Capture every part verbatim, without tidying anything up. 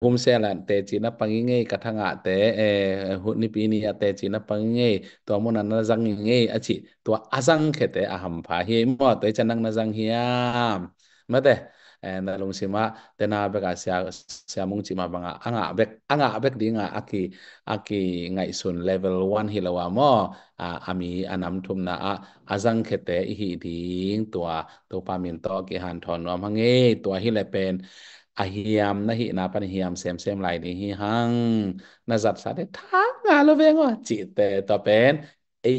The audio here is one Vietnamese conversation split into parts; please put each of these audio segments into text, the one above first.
hum selan te china panginge kathanga te e huni pini ate china panginge to mon na zang nge achi to azang khete aham pha hi mo te chanang na zang hiam mate na lung sima te na beka sia sia mung chima banga anga bek anga bek dinga aki aki ngai sun level one hi lawa mo a ami anam thum na a azang khete hi ding to to pamin to ki han thon wa mangi to hi le pen a hiam na hi na pan hiam sem sem lại đi hi hang na zat sa de thang nga lo ve ngo chi te to pen ei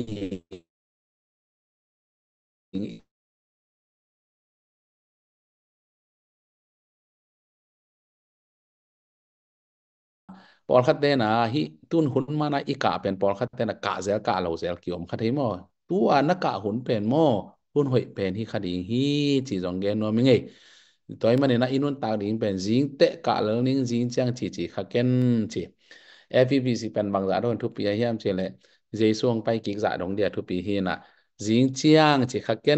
pol khat te na hi tun hun mana i ka pen pol khat te na ka zel ka lo zel kiom khat hi mo tu an na ka hun pen mo hun hoi pen hi khading hi chi jong gen no mi nge toy mane na inun ta ding pen jing te ka lo ning jing chang chi chi kha ken chi ép vê bê xê pen bang za don thu pi hiam che le jei suang pai ki za dong dia thu pi hi na jing chiang chi kha ken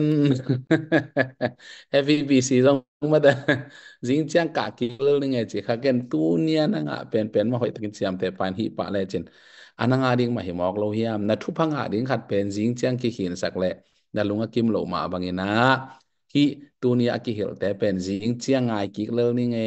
ép vê bê xê jong ma da jing chiang ka ki lo ni nge chi kha ken tu nia na nga pen pen ma hoi takin siam te pan hi pa le chen ananga ding ma hi mok lo hiam na thu phanga ding khat pen jing chiang ki hin sak le na lunga kim lo ma bangina hi tu nia ki hil te pen jing chiang ngai ki lo ni nge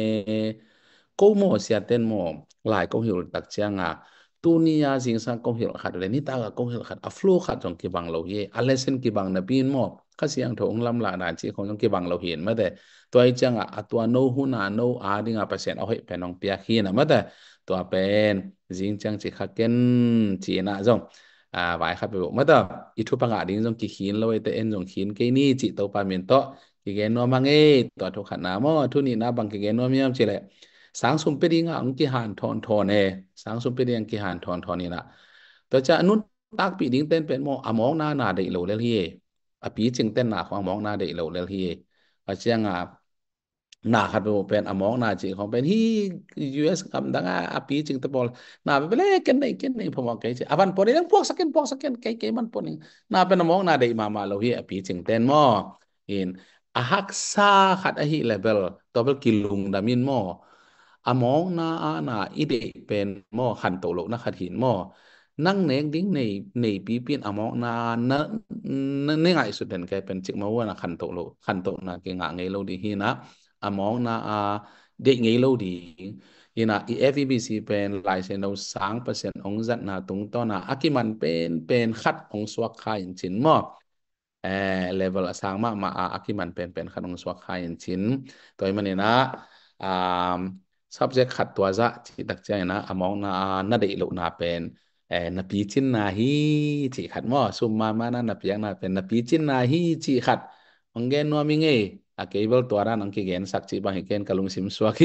câu mò xia tên mò lại câu hiểu đặc trưng à tu ni ya jing sang câu hiểu khát lên ni ta câu hiểu khát aflo khát trong cái bằng lâu ye alesen cái bằng na pin mò các siang thong lam la đàn chỉ không trong cái bằng lâu hiền mà thế tôi chăng à tua no hu na no à đi ngà percent ở hệ penong pia khi na mà thế tua pen jing chăng chỉ khát ken chỉ na giống à vài khát bộ mà thế ít thu bằng à đi trong cái khiến lâu ấy en trong khiến cái ni chỉ tàu pa miền to cái gen nó mang ấy tua thu khát na mò thu ni na bằng cái gen nó miam chỉ lệ sáng sum pe ding ang ki han thon thon e sáng sum pe ding ki han thon thon ni na to cha nun tak pi ding ten pen mo among na na de lo le hi a pi ching ten na khong among na de lo le hi a chiang a na khat bo pen among na chi khong pen hi u ét kam dang a a pi ching te bol na be le ken nei ken nei phom ke chi avan por ding pok saken pok saken ke ke man poning na pen among na de ma ma lo hi a pi ching ten mo in a hak sa khat a hi level double kilung da min mo อามองนาอาณาอิเดเป็นหม้อขันโตโลกนะขัดหินหม้อนั่งเนงดิ้งในในปีเปียนอามองนานะในไงสุดเด่นแกเป็นจิกมาว่านะขันโตโลขันโตนะเกงะไงโลดีฮีนะอามองนาอาเด็กไงโลดีฮีนะอีเอฟบีซีเป็นลายเส้นเราสามเปอร์เซ็นต์องจัดนาตรงต้นนะอากิมันเป็นเป็นขัดองสวกขายจินหม้อเออเลเวลสร้างมามาอากิมันเป็นเป็นขัดองสวกขายจินตัวมันเนี่ยนะอ่า subject ขัดตัวจะที่ตักใจนะอมองนานาเดลุนาเป็นเออนาปีจินนาฮีจีขัดมอซุมมามานานาเปียงนาเป็นนาปีจินนาฮีจีขัดอังเกนนัวมิงเออะเคเบิลตัวนั้นอังเกเกนสักจีบางเกนกะลุงซิมสวากี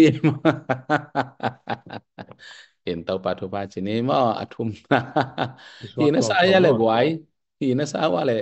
เห็นเตาปาทุปาจินีมออะทุมฮีนะสายอะไรบวยฮีนะสาวอะไร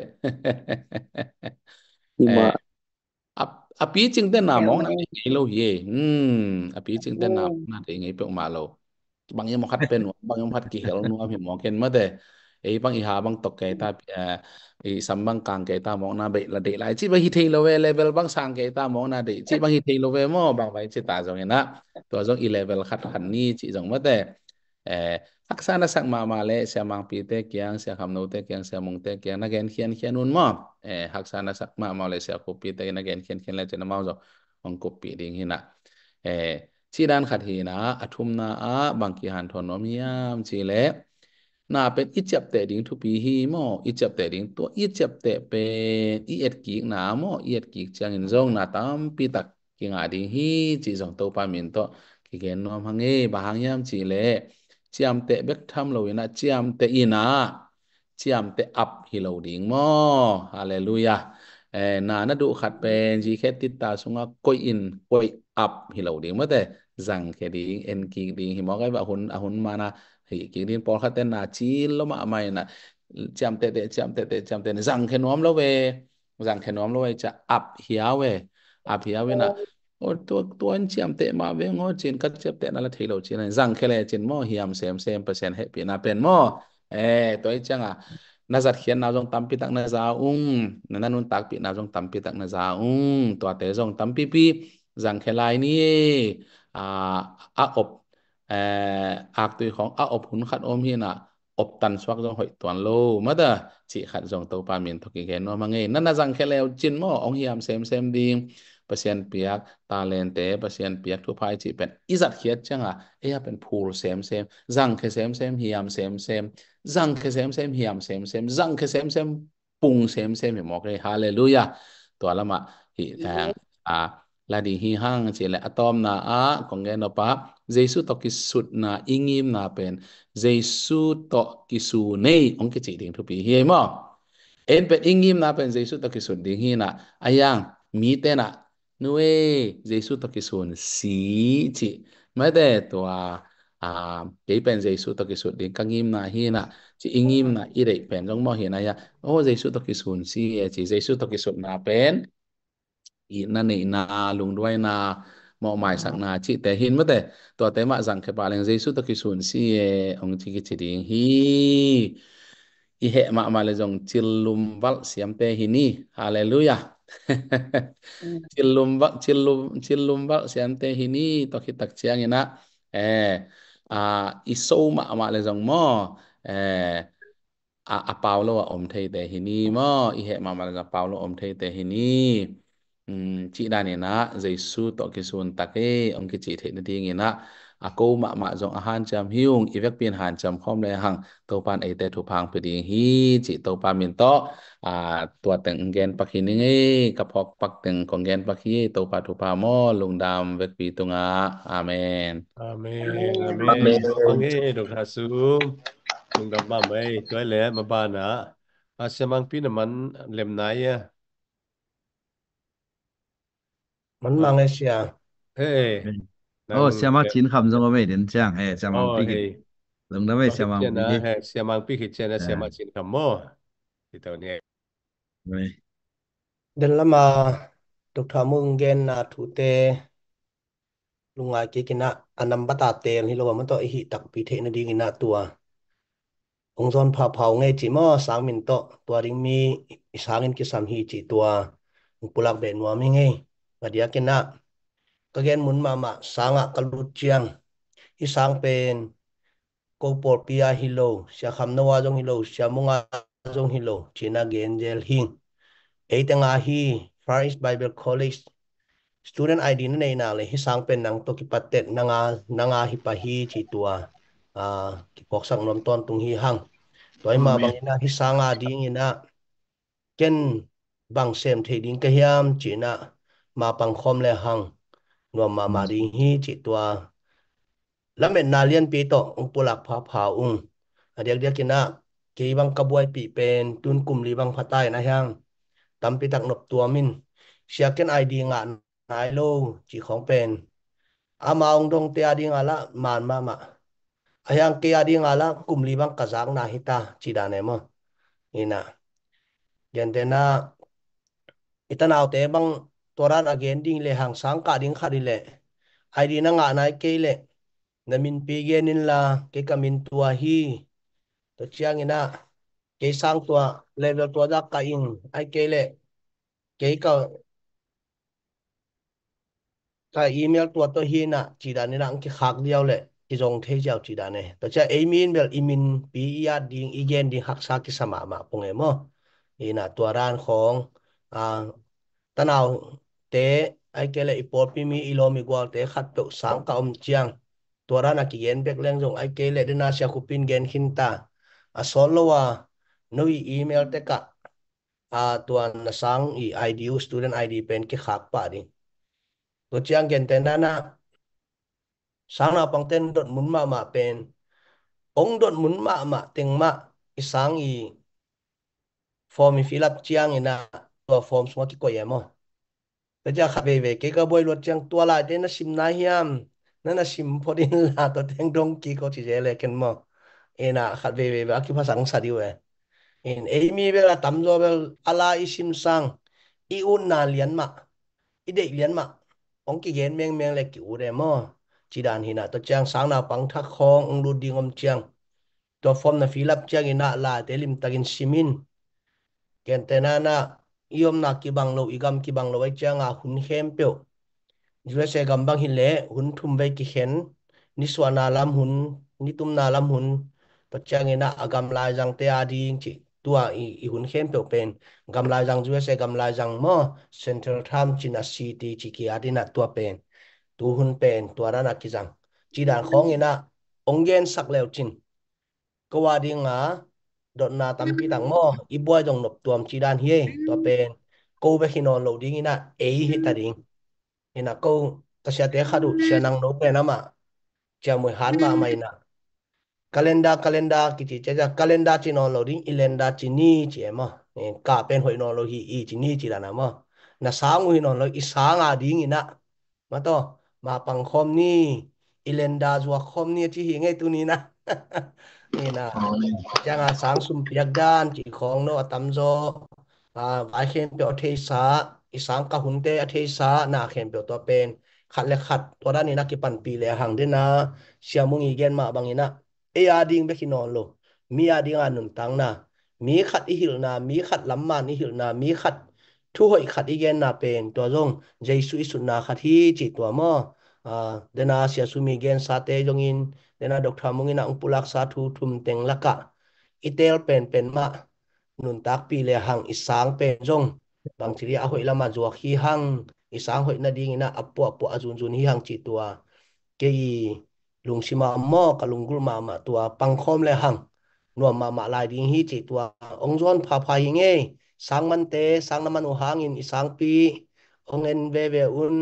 ที่เออมา a a pi ching ten na mong na Eo, ngai lo ye hmm a pi ching ten na oh, na de ngai pe ma lo bang yam khat pen bang yam khat ki hel nu am mo ken ma de e bang i ha bang tok ke ta e sam bang kang ke ta mong na be la de lai chi ba hi thei lo we level bang sang ke ta mong na de chi bang hi thei lo we mo bang bai chi ta jong na to jong i level khat khan ni chi jong ma de e tak sana sak ma ma le sia mang pi te kyang sia kham no te kyang sia mong te kyang na gen khian khian un mo eh hak sana sak ma ma le sia kopi te na gen khian khian le chen ma zo ong kopi ding hina eh chi dan khat hi na athum na a bang ki han thon nom yam chi le na pen i chap te ding thu pi hi mo i chap te ding to i chap te pen i et ki na mo i et ki chang in zong na tam pi tak ki nga ding hi chi zong to pa min to ki gen nom hang e ba hang yam chi le chiam te bek tham lo ina chiam te ina chiam te up hi lo ding mo hallelujah eh na na du khat pen ji khet tit ta sunga koi in koi up hi lo ding ma te rằng khe ding en ki ding hi mo kai ba hun a hun mana hi ki din por khat ten na chi lo ma mai na chiam te te chiam te te chiam te rằng khe nom lo ve rằng khe nom lo ve cha up hiya ve up hiya ve na โอ้ตัวตัวอันเชียมเตะมาเวงโอ้จีนกัดเจ็บเตะนั่นแหละทีเราจีนจังแค่เลยจีนหม้อเฮียมเซมเซมเปอร์เซ็นต์ให้ปีน่าเป็นหม้อเออตัวไอ้จังอ่ะน่าจะเขียนนาจงตั้มปีตักนาจาอุ้งนั่นนั่นนุ่นตักปีนาจงตั้มปีตักนาจาอุ้งตัวเตะจงตั้มปีปีจังแค่ลายนี่อ่าอาอบ ạc tùyของà ốp hun khát ôm hi na ốp tan swak jong hoi tuan lo mà đó chỉ khát jong tàu pa min thoki gen no mangai nana jang kheleo chin mo ong hiam sem sem ding pasien piak talente pasien piak thu phai chi pen izat khiat changa e pen phul sem sem jang khe sem sem hiam sem sem jang khe sem sem hiam sem sem jang khe sem sem pung sem sem hi mo ke hallelujah to lama hi à là đi hi hang chỉ là atom na a còn nghe nó pa Giêsu to ki sut na ingim na pen Giêsu to ki su nei ong ki chỉ ding thu pi hi mo en pen ingim na pen Giêsu to ki sut ding hi na ayang mi te na nuê Giêsu to ki sun si chỉ mới để to à à cái pen Giêsu to ki sut ding kang im na hi na chỉ ingim na i dei pen jong mo hi na ya ô Giêsu to ki sun si chỉ Giêsu to ki sut na pen i na nei na lung đuôi na mọ mài sang na chị té hin mất đấy tua té mạ rằng cái bà lên giấy suốt cái xuân si ông chị cái chị đi hi i hệ mạ mà là dòng chillum val siam te hi ni hallelujah chillum val chillum chillum val siam te hi ni to khi tak chiang ina eh à i sâu mạ mạ là dòng mò eh à à Paulo à om thầy te hi ni mò i hệ mạ mà là Paulo om thầy te hi ni um, chị đàn này na Giêsu to cái xuân tắc ấy ông cái chị thấy nó đi nghe na à câu mạ mạ dòng han cham hiung i vek pin han cham khom le hang tàu pan ấy te thu phang pe đi hi chị tàu pan min to à tua từng gen pak hi ni nge kapok pak từng con gen pak hi tàu pa thu pa mo lung dam vek pi tunga amen Amen, amen. Mangi dok hasum. Nung damba mai toy le mabana. Asyamang pinaman lem naya. Mình mang Asia. Hey, Oh, nang siapa chin kham jong ame den chang eh siapa oh pikir hey. lung dame Bakit siapa yan pikir ah, hey, siyamang pikit yan na eh siyamang sin kamo. Ito niya. eh Đến là mà tục thảo mừng gen là thủ tê lúc ngay cái cái nạ anh nằm bắt tạt tiền thì lúc mà tôi hi đặc biệt thế nó đi cái nạ tua ông son phá pháo ngay chỉ mà sáng mình to tua đi mi sáng in cái sam hi chỉ tua ông pulak ben wa mi ngay và dia cái nạ cái gen muốn mà mà sáng à cái lút chiang hi sáng pen cô por pia hilo sia kham na wa jong hilo sia munga jong hilo china gen gel hin ấy tiếng à hi Far East Bible College student i đê này nào lấy hi sang pen nang to ki patet nanga nanga hi pa hi chi tua à ki pok sang nom ton tung hi hang toy mà amen bang ina hi sang a ding ina ken bang sem the ding ka hiam chi na ma pang khom le hang no ma ma ding hi chi tua lamen na lian pi to ung pulak pha pha ung adiak dia kina ki bang ka buai pi pen tun kum li bang phatai na hang tam pi tak nop tua min sia ken i đê nga nai lo chi khong pen ama ong dong te adi ngala man ma ma ayang ke adi ngala kumli bang kazang na hita chidane mo ina yandena itanaw te bang toran again ding le hang sang ka ding khadi le ai di na nga nai ke le na min pi gen in la ke kamin tua hi to chiang ina ke sang tua level tua da ka in ai ke le ke ka ka email tua to hi na chỉ đàn nên ang ki khak diao le ki jong the jiao chỉ đàn này to cha email bel imin pi ya ding igen di hak sa ki sama ma pong emo ina tua ran khong à tanaw te ai ke le ipor pi mi ilo mi gwal te khat pe sang ka om chiang tua ran a ki gen bek leng jong ai ke le dina sia ku pin gen hin ta a solo wa noi email te ka a tua na sang i i d u student i d pen ki khak pa ding to chiang gen ten na sáng nào bằng tên đột muốn mà mà bên ông đột muốn mà mà tiếng mà cái sáng ý form fill up chiang ina tua form semua ki koyem mo bây giờ khắp về về cái cái boy luật chiang tua lại tên nó sim na hiam nó là sim phô din là tua tiếng đông ki có chỉ dễ lại cái mo ina khắp về về về cái phát sáng sa diu in amy về là tắm rồi về ala isim sang iun na lian mà ide lian mà ông ki gen meng meng lại kiểu đấy mo chỉ đàn hina to chiang sáng nào bằng thắc khong ông lu ding om chiang to form na fill up chiang ina la telim tagin simin ken tenana iom na ki bang lo igam ki bang lo ai chiang a hun hem pe ju se gam bang hin le hun thum ve ki hen ni suana lam hun ni tum na lam hun to chang ina agam lai jang te ading chi tua i i hun khem pe pen gam lai jang ju se gam lai jang mo central tham china city chi ki adina tua pen tu hun pen tua ra na ki jang chi dan khong ina onggen sak leo chin ko wa ding nga dot na tampi tang mo i boy dong nop tuam chi dan hi tua pen ko be hinon lo ding ina e hi ta ding ina ko ka sia te khadu sia nang no pe na ma chia mui han ma mai na calendar calendar kiti chaja calendar chi non lo ding ilenda chi ni chi ema ka pen hoi non lo hi i chi ni chi la na mo na sang ui non lo i sang a ding ina ma to ma pang khom ni ilenda zua khom ni chi hi ngai tu ni na ni na chang a sang sum piak dan chi khong no atam zo à vai khen pe the sa i sang ka hun te a the sa na khen pe to pen khat le khat to da ni na ki pan pi le hang de na sia mung i gen ma bang ina e a ding be ki non lo mi a ding an nun tang na mi khat i hil na mi khat lam man i hil na mi khat thu hoi khat i gen na pen to zong jesu i sun na khat hi chi to mo à de na sia su mi gen sa te jong in de na dok tha mung ina ung pulak sa thu thum teng laka itel pen pen ma nun tak pi le hang isang pen jong bang chiri a hoi lama zuak hi hang isang hoi na ding ina apo apo azun zun hi hang chi tua ke i lung sima mo ka lung gul ma ma tua pang khom le hang nuam ma ma lai ding hi chi tua ong zon pha pha hi nge sang man te sang na man u hang in isang pi ong en ve ve un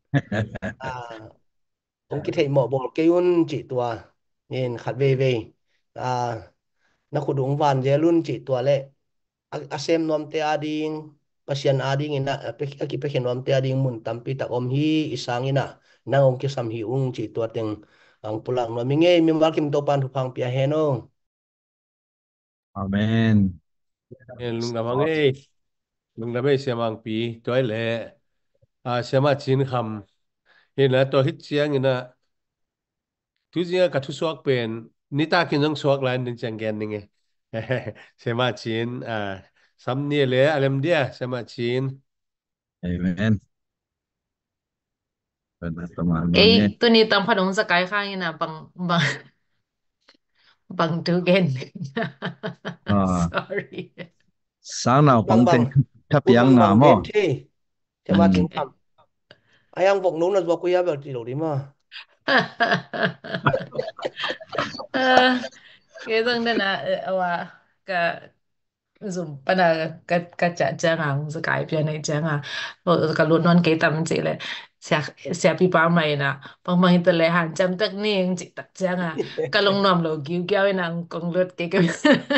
à ong ki thei mo bol ke un chi tua nen khat ve ve à na khu dung van je lun chi tua le asem nom te ading pasien ading ina pe ki pe nom te ading mun tampi ta om hi isang ina na ong ki sam hi ung chi tua teng ang pulang no mi nge mi mal kim to pan thu phang pia he no Amen. en lung da mang ei lung da be siamang pi toy le a siama chin kham hin la to hit chiang ina tu jia ka thu suak pen ni ta kin jong suak lan din chang gen ni nge siama chin à sam ni le alem dia siama chin Amen. Benar teman-teman ya. Cái tôi ni tâm phát động sa cái khai na bằng bằng bằng từ gen. Ah, Sorry. sáng nào bang phóng bang tên thắp un giang bang nào bang mà. gen the te ma Ừ. tin tham ayang vok no na zo ku ya ba ti lo di ma Cái dòng đó là à cái dùng bây giờ cái cái chả chả ngang sẽ cái bên này chả ngang rồi cái luôn non cái tâm chỉ là sẽ sẽ bị bao mày nè bằng mày tự lấy hàng trăm tất niên chỉ tất chả ngang cái lông nằm lồ kêu kêu nang con lướt cái cái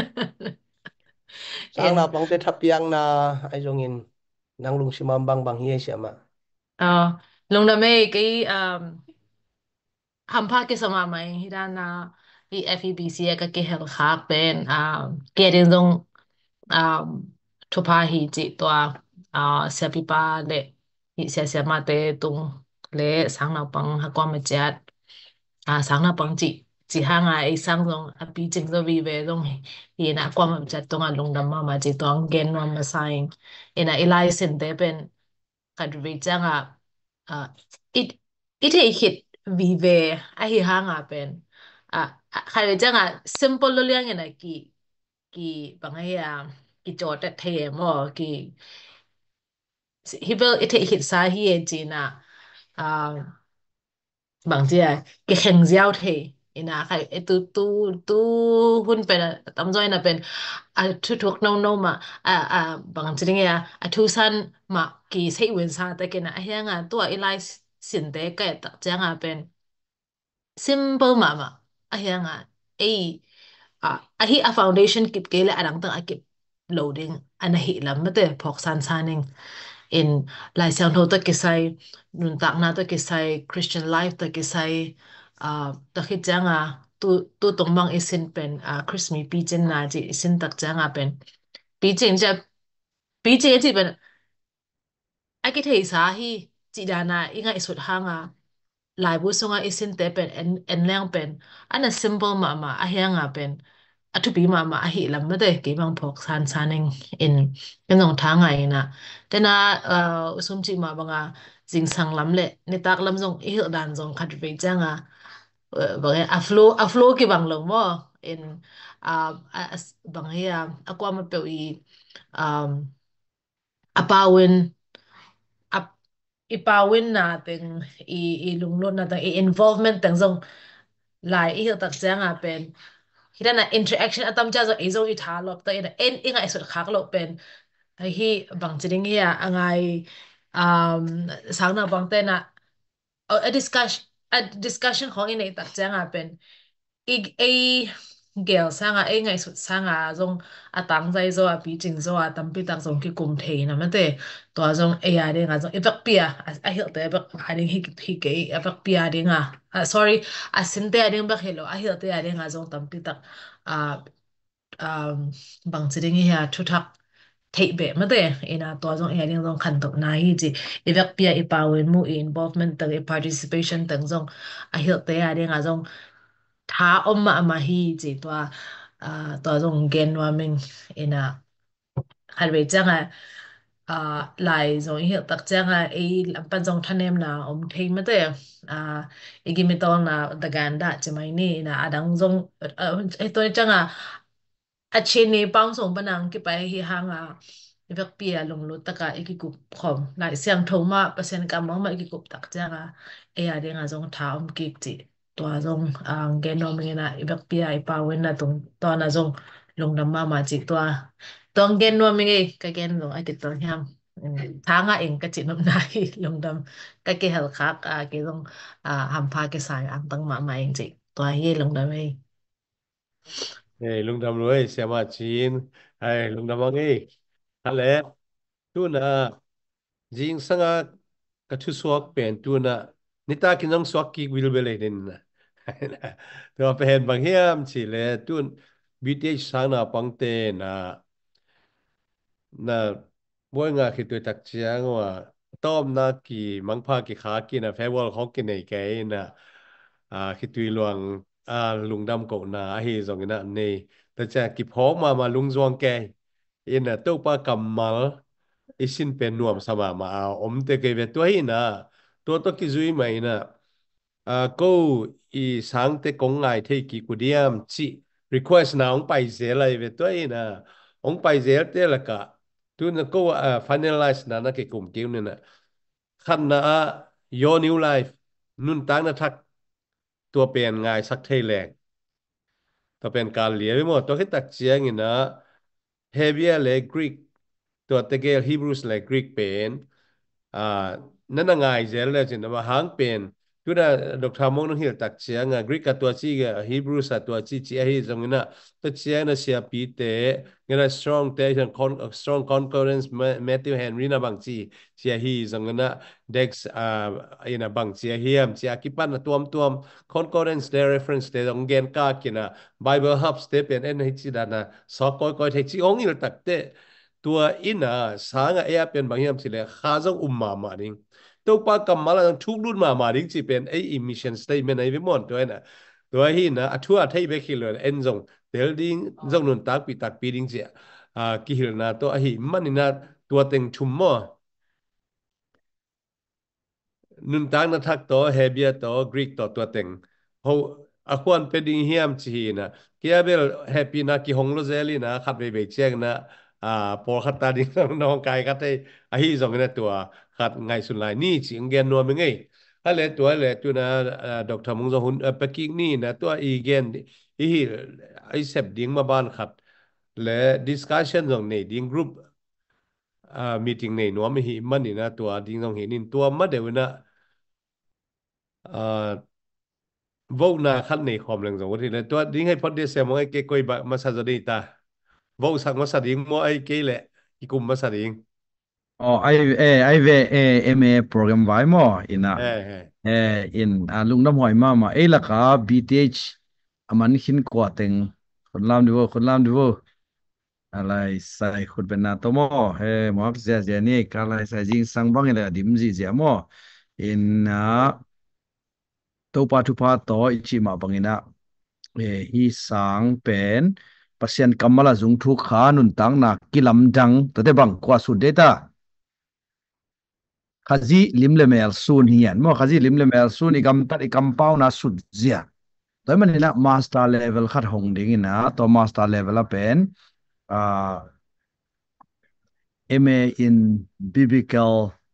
sang na in pang te thap yang na ai jong in nang lung simam bang bang hi sia ma ờ lông đam mê cái hampa ke sama mai hidana i F E B C ka ke hel khak pen a ke rin dong um thopa hi chi to a se pi pa le hi se se ma te tung le sang na pang ha kwa ma chat a sang na pang chi chi ha nga ai sang dong a pi ching do vi ve dong hi na kwa ma chat tong a long dam ma ma chi tong gen no ma saing ina ilai sin te pen kad vi changa a it it he hit vi ve a hi ha nga pen a khai ve changa simple lo liang ina ki ki bangai ya ki chot at the mo ki hi vel it he hit sa hi e china a bằng gì à cái hàng giao thì ina khai e tu tu tu hun pen tam join na pen a thu thuộc no no mà à à bằng gì nghe à thu san mà kỳ sei wen sa ta cái na hiang à tua ilai sin te cái ta chang à pen simple mà mà a hiang à ai à a hi a foundation kip ke le adang ta a kip loading ana hi lam mate phok san saning in lai sang tho ta ke sai nun tak na ta ke sai Christian life ta ke sai a ta khi changa tu tu tong mang isin pen a Christmas pi chen na ji isin tak changa pen pi chen ja pi chen ji pen ai cái thầy sa hi chị đà na inga isut hanga lai bu songa isin te pen en en leng pen ana simple ma ma a hianga pen a thu pi ma ma a hi lam ma de ke bang phok san saning in cái nong tha ngai na te na usum chi ma banga jing sang lam le ni tak lam jong i hil dan jong khat ve changa bang a flow a flow ki bang lo mo in um bang ya ako am pe i um apawin ap ipawin natin i ilunglod natin i involvement tang zong lai i tak chang a pen hita na interaction atam cha zo ezo i tha lop ta ina en inga isot khak lo pen hi bang chring ya angai um sang na bang te na a discussion a discussionของ in ei tak chang a pen i ei gel sanga ei ngai sut sanga zong atang zai zo a pi ching zo a tam pi tak zong ki kum thei na mate to zong ei a de nga zong ibak pia a hil te bak a ding hi hi ke ibak pia de nga sorry a sim te a ding bak hello a hil te a de nga zong tam pi tak a um bang chiding hi ha thu thak thei be mate ina to zong ei a ding zong khan tok na hi chi ibak pia i pawin mu i involvement tang i participation tang zong a hil te a de nga zong tha omma ama hi chi to a to zong gen wa ming ina har ve changa a lai zo hi tak changa e lampan zong thanem na om thei ma te a igi mi tol na daganda chimai ni na adang zong e to changa a chini pang song banang ki pai hi hanga vek pia long lo taka iki kup khom lai siang thoma pasen kam mong ma iki kup tak changa e ya de nga zong tha om ki chi to zong ang genom ngi na vek pia i pa wen na tung to na zong long dam ma ma chi to tong genom ngi ka gen zong ai ti tong ham tha nga eng ka chi nom nai long dam ka ke hel khak a ke zong a ham pha ke sai ang tang ma ma eng chi to hi long dam ei Hey, lung đam rồi, xem mà chín, hey, lung đam ngay, hả lẽ, tu na, riêng sang à, cái thứ suak pen tu na, nita kinh nông suak kí will bele đến na, tu apa hen bang hiam chỉ lẽ tu, bê tê hát sang na bang te na, na, bôi ngà khi tôi tắc chiang wa, tom na ki mang pha ki khá ki na, phê wall khó ki này cái na, à khi tôi luang, à lung đam cổ na, hi zong na này.แต่จะกิพอมามาลุงจวงแกอินน่ะตัวปากำมัลอิสินเป็นนวมสมามาเอาอมเตเกเวตัวหินะตัวตัวกิจุยไหมนะอ่าก็อีสังเตกงไงเทกิกุเดียมชิ request นะองไปเสียอะไรเวตัวหินะองไปเสียเตละกะตัวนั้นก็อ่า finalize นะนะเกกลุ่มเกี่ยวเนี่ยนะขันนะ your new life นุ่นตั้งนะทักตัวเปลี่ยนไงสักเทแรง ต่อเป็นการเลียไปหมดตัวที่ตักเจียงนะเฮเบียเลยกรีกตัวตะเกียฮีบรูสเลยกรีกเป็นอ่านั่นน่ะไงเจอเลยจินว่าหางเป็นทุน่ะดอกทามงนั่งเหี่ยวตักเจียงอ่ะกรีกกับตัวจีกับฮีบรูสตัวจีจีฮีตรงนี้นะตัวเจียงน่ะเสียปีเตะงั้นนะ strong เตะฉัน con strong concordance Matthew Henry นะบางจีเสียฮีตรงนี้นะ Dex อ่าอีน่ะบางเสียเฮียมเสียกิปันนะตัวมตัวม concordance เตะ reference เตะตรงเกณฑ์กากินะ Bible Hub เตะเป็นเอ็นให้จีดานะสอกก้อยก้อยเทจีองอีหลัตักเตะตัวอินะสางเอียเป็นบางเฮียมสิเลยข้าจงอุมมามาดิงตัวปากกำมาแล้วทุกรุ่นมามาดิงจีเป็นไอ emission statement ไอวิมอนตัวนั้นตัวหินนะอัทั่วไทยเบคิลเลยเอ็นจงเดลดิงจงนุนตักปีตักปีดิงเจียอ่ากิฮิลนะตัวหิมันนี่นะตัวเต็งชุมมอนุนตักนะทักตัวเฮเบียตัวกรีกตัวตัวเต็งเขาอควรเป็นดิงเฮียมชีนะเกียเบลแฮปปี้นะกิฮงโลเซลีนะขัดไปเบเชียงนะอ่าพอขัดตาดิงน้องกายขัดได้อาฮิจงนะตัวขัดไงสุดไลนี่จิงเกนนัวมึงไงอะไรตัวอะไรตัวนะดอกทำมึงจะหุ่นเปกิกนี่นะตัวอีเกนอีไอเซปดิ้งมาบ้านขัดและดิสคัชชันตรงนี้ดิ้งกรุ๊ปอ่ามีติ้งนี่นัวไม่หิมันนี่นะตัวดิ้งตรงเห็นนี่ตัวมาเดี๋ยวนะอ่า vô na khăn này khom leng zong thì là tua ding hay pot de se mo ke koi ba masa zo ta vô sang masa ding mo ai ke le ki kum masa ding oh ai eh ai về eh em a program vai mo ina eh eh eh in a lungdam hoi ma ma e la ka B T H aman hin ko teng khun lam du khun lam du alai sai khut ben na to mo he mo zia zia ni ka lai sai jing sang bang ila dim ji zia mo in na to pa tu pa to ichi ma bangina e hi sang pen pasien kamala zung thu kha nun tang na kilam jang to te bang kwa su data khazi lim le mel sun hian mo khazi lim le mel sun igam tat igam pau na su zia ตัวมันนี่นะ master level ขัดหงดิ่งนะตัว master level ละเป็นอ่า เอ็ม เอ in biblical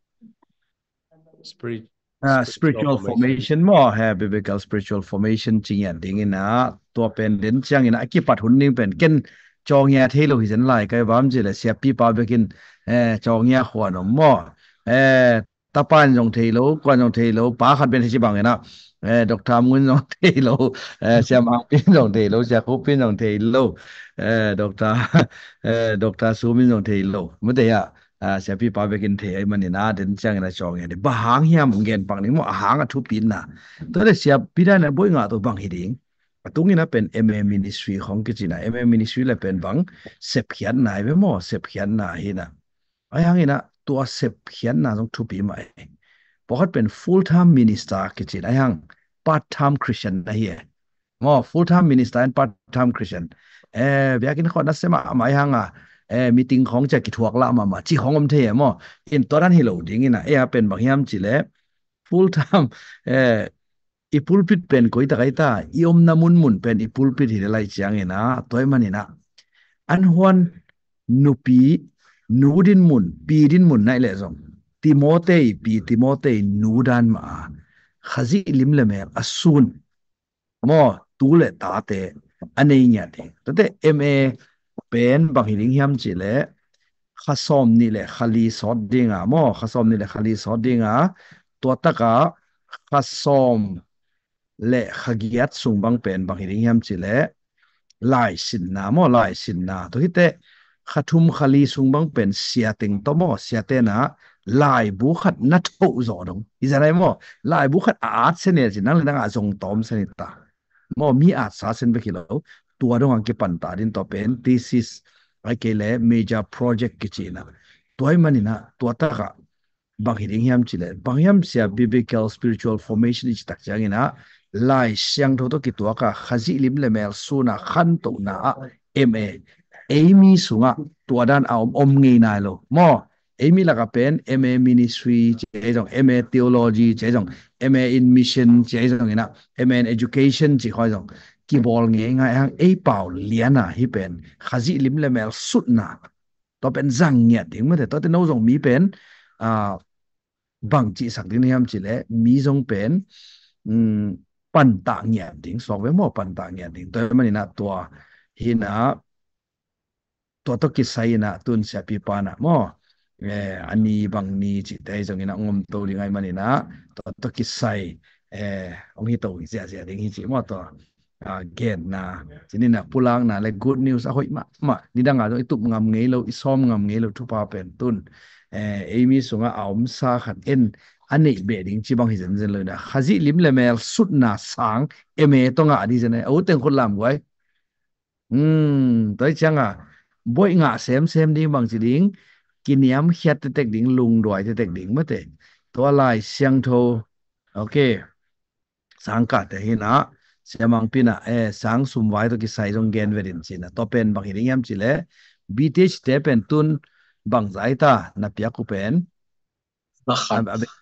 spirit uh, spiritual spiritual formation formation มอแฮ biblical spiritual formation จริงอย่างดิ่งนะตัวเป็นเด่นจังนะกี่ปัดหุ่นนี่เป็นเก่นจองยาเทโลหิสันไลก็บ้ามจีเลยเสียปีปาเบกินเออจองยาขวานมอเออตาปานจงเทโลกวนจงเทโลป้าขัดเป็นที่บังเงนะเออดอกทามุนจงเทโลเออเสียมังปินจงเทโลเสียคุปปินจงเทโลเออดอกทาเออดอกทาซูมินจงเทโลไม่ได้อะอ่าเสียพี่ปาไปกินเทไอ้มันนี่นะเดินจังนะจองเงี้ยเดี๋ยวบางเฮียมึงเงินปังนี่มั้งหางอ่ะทุบปินนะตัวเด็กเสียพี่ได้นะบ่อยงาตัวบางฮิดิงตรงนี้นะเป็น เอ็ม เอ Ministry ของกิจนะ เอ็ม เอ Ministry เลยเป็นบางเสพเขียนนายไปมั้งเสพเขียนนายนะไอ้ยังงี้นะตัวเสพเขียนนะต้องทุบปีไหมเพราะเขาเป็น full time minister กิจนะไอ้ยัง part time Christian นะเฮียมั้ง full time minister and part time Christian เออเบียกินคนนั้นเสมาไม่ยังอ่ะ เออมีติงของจะกิทวกละมามาจีของอมเทียมออินตอนนั้นฮิโลดิ้งนะเออเป็นบางยามจิเล full time เอออีพูลปิดเป็นกุยตะไกตายอมนามุนมุนเป็นอีพูลปิดฮิเลไลจียงเงนะตัวมันนี่นะอันฮวนนูปีนูดินมุนปีดินมุนนั่นแหละส่งติโมเตยปีติโมเตยนูดันมาขจิลิมเลเมออสูนมอตูเลตาเตอันนี้เนี่ยเด็แต่เอ็มเอเป็นบางหิงยามจิเลข้าซอมนี่แหละขลีสอดดิ้งอ่ะมอข้าซอมนี่แหละขลีสอดดิ้งอ่ะตัวตะกะข้าซอมและขกิยัดสุงบางเป็นบางหิงยามจิเลลายสินนามอลายสินนาตัวที่เตะขัทุมขลีสุงบางเป็นเสียติงตัวมอเสียเตนะลายบุขัดนัดโตจอดงอิจฉาไรมอลายบุขัดอาจเสนอสินั่งเลยนั่งอาจงตอมเสนตามอมีอาจสาเซนไปกี่แล้วตัวดงอังเกปันตาดินต่อเป็น thesis ไอ้เกล major project กิจนะตัวไอ้มันนี่นะตัวตากะบางหิงยามจิเลบางยามเสีย biblical spiritual formation อิจตักจังนะลายเสียงทั้งตัวกิตัวกะขจิลิมเลเมลสูนะขันตุนะเอ็มเอเอมีสุงะตัวด้านเอาอมงีนายโลมอเอมีละก็เป็น เอ็ม เอ Ministry เจ๊จง เอ็ม เอ Theology เจ๊จง เอ็ม เอ in Mission เจ๊จงนี่นะ เอ็ม เอ in Education เจ๊ค่อยจงกี่บอลเงี้ยง่ายฮังเอเป่าเลียนะฮิเป็นขจิลิมเลเมลสุดนะตัวเป็นจังเงียดถึงเมื่อแต่ตัวที่น้องจงมีเป็นอ่าบางจีสักดินยามจิเลมีจงเป็นอืมปันตาเงียดถึงสองเว้มอปันตาเงียดถึงตัวมันนี่นะตัวหินะ ตัวตกิสัยนะตุนเสียปีปานะมอเอออันนี้บางนี้จิตใจจงอินะงมตัวลิงไงมันนี่นะตัวตกิสัยเออองค์ตัวเสียเสียดิ้งจิมอตัวอ่าเกณฑ์นะทีนี้นะpulangนะเลย good news อ่ะหอยมามานี่ดังอ่ะตัวตุกงามเงี้ยเราอิสอมงามเงี้ยเราทุพาเป็นตุนเออเอมีสงอ่ะเอามซาขัดเอ็นอันนี้เบดิ้งจีบางที่เจนเลยนะขจิลิมเลเมลสุดนะสังเอเมต้องอ่ะดีเจนเอาเต็งคนลำไว้อืมตัวจังอ่ะ บ่อยงะเซมเซมดิ้งบางสิดิ้งกินยำเฮ็ดเต็กดิ้งลุงด้วยเต็กดิ้งมาเตตัวลายเสียงโทโอเคสังกัดแต่หินะเสียมังปินะเอสังสุมไว้ตัวกิไซจงเกนเวรินสินะตัวเป็นบางหิงยำจิเลบีทีชเตเป็นตุนบางใจตานับยากุเป็นนะครับ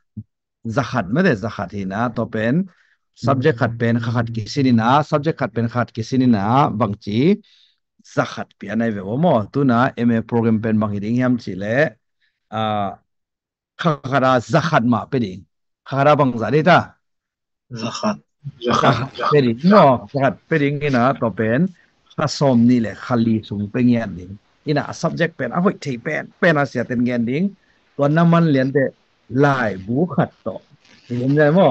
zakat ไม่ได้ zakat หินะตัวเป็น subject ขัดเป็นขัดกิสินินะ subject ขัดเป็นขัดกิสินินะบางจี zakat เปียนไอเวอมอตุนะเอ็มเอโปรแกรมเป็นบางหิงยำจิเลอ่าข้ารา zakat มาเป็นดิข้าราบางใจตา zakat zakat zakat pering mo zakat pering ina to pen kasom ni le khali sung pengen ding ina subject pen avoi thei pen pen asia ten gen ding to naman lian de lai bu khat to yin jai mo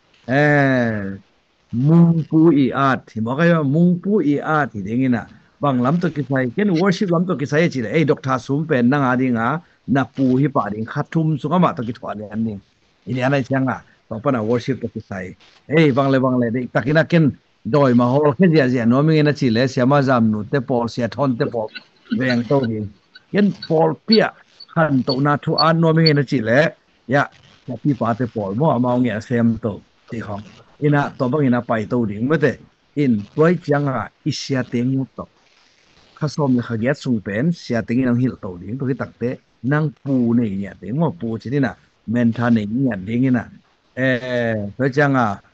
eh mung pu i at hi mo kai mung pu i at hi ding ina bang lam to ki sai ken worship lam to ki sai chi le ei doctor sum pen na nga ding a na pu hi pa ding khatum sunga ma to ki thwa le an ding ini anai changa to pa na worship to ki sai ei bang le bang le de takina ken doi ma hol khe dia dia no mi na chi le sia ma jam nu te pol sia thon te pol veng to ding ken pol pia khan to na thu an no mi na chi le ya ya pi pa te pol mo ma nge sem to ti khong ina to bang ina pai to ding me te in toi changa isia teng yu to khasom le khaget sung pen sia teng nang hil to ding to ki takte nang pu nei nya te mo pu chi ni na men tha nei nya ding ina eh to changa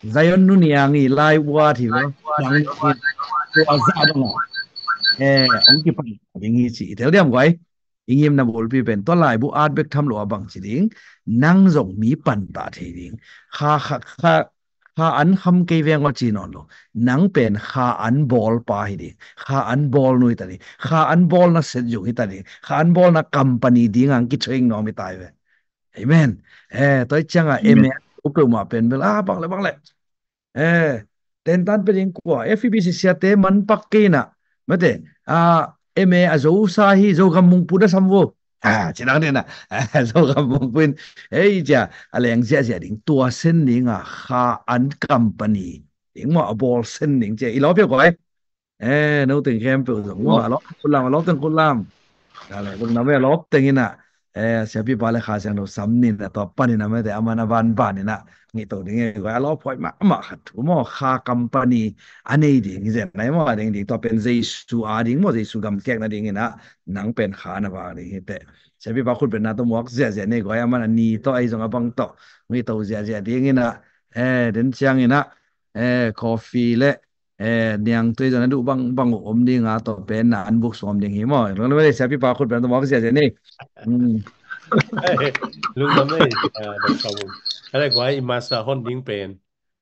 Zion nu ni ang i lai wa thì nó bằng ni tua za dong à eh ông ki pan ding hi chi tel diam goi ingim na bol pi pen to lai bu art bek tham lo bang chi ding nang zong mi pan ta the ding kha kha kha kha an kham ke veng wa chi non lo nang pen kha an ball pa hi ding kha an ball nui ta ni kha an ball na set ju hi ta ni kha an ball na company ding ang ki train no mi tai ve amen eh toi chang a em upe ma pen bel ah bang le bang le eh ten tan pe ding ko F E B C sia te man pak ke na mate a eme a zo sa hi zo gam mung pu da sam wo à chỉ đang đây nè zo gam mung pin ei ja ale ang sia sia ding tua sen ning a kha an company ding mo a ball sen ning che i lo pe ko ai eh no tình kem pe zo mo a lo kun lam a lo ten kun lam ala bung na me lo ten ina eh sia pi ba le kha sang no sam ni na to pa ni na me te amana van ba ni na ngi to ding e ko a lo phoi ma ma khat thu mo kha company anei ding zen nai mo ding ding to pen zai su a ding mo zai su gam kek na ding ina nang pen kha na ba ding te sia pi ba khut pen na to mo zia zia nei ko ya man ni to ai zong abang to ngi to zia zia ding ina eh den chiang ina eh coffee le eh niang tui jana du bang bang om ding a to pen na an buk som ding hi mo lo le sia pi ba khut pen to mo zia zia nei um lúc đó mới đặc sầu cái này gọi imasa hon ding pen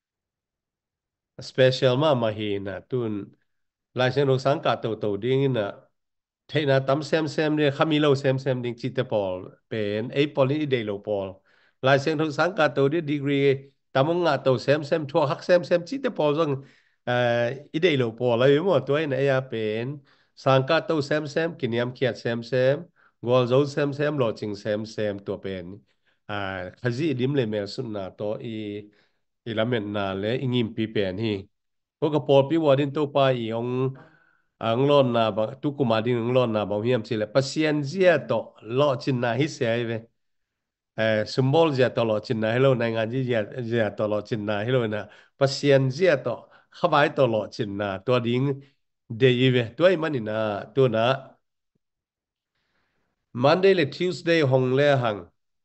special mà mà hi na tun lai sen ro sang ka to to ding na thế na tắm xem xem đi khami lâu xem xem ding chite pol pen ei pol ni de lo pol lai sen ro sang ka to đi degree tắm ngã to xem xem thua hắc xem xem chite pol zong i de lo pol lai mo toy na ya pen sang ka to xem xem kiniam kiat xem xem gol zo xem xem lo ching xem xem to pen à khazi dim le mel sun na to i i lamen na le ingim pi pen hi ko ka pol pi wadin to pa i ong ang lon na ba tu ku ma ding ang lon na ba hiam sile pasien zia to lo chin na hi se ve eh symbol zia to lo chin na hello na ngan ji zia zia to lo chin na hello na pasien zia to khabai to lo chin na to ding de yi ve to ai mani na to na Monday le Tuesday hong le hang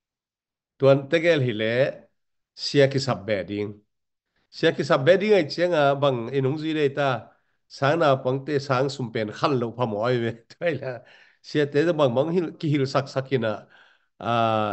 tuan tegel hi le sia ki sab be ding sia ki sab be ding ai chenga bang inung zi le ta sáng nào bằng tê sáng sum pen khăn lâu pha mỏi về thế là xe tế đó bằng bằng hil ki hil sak sak kina à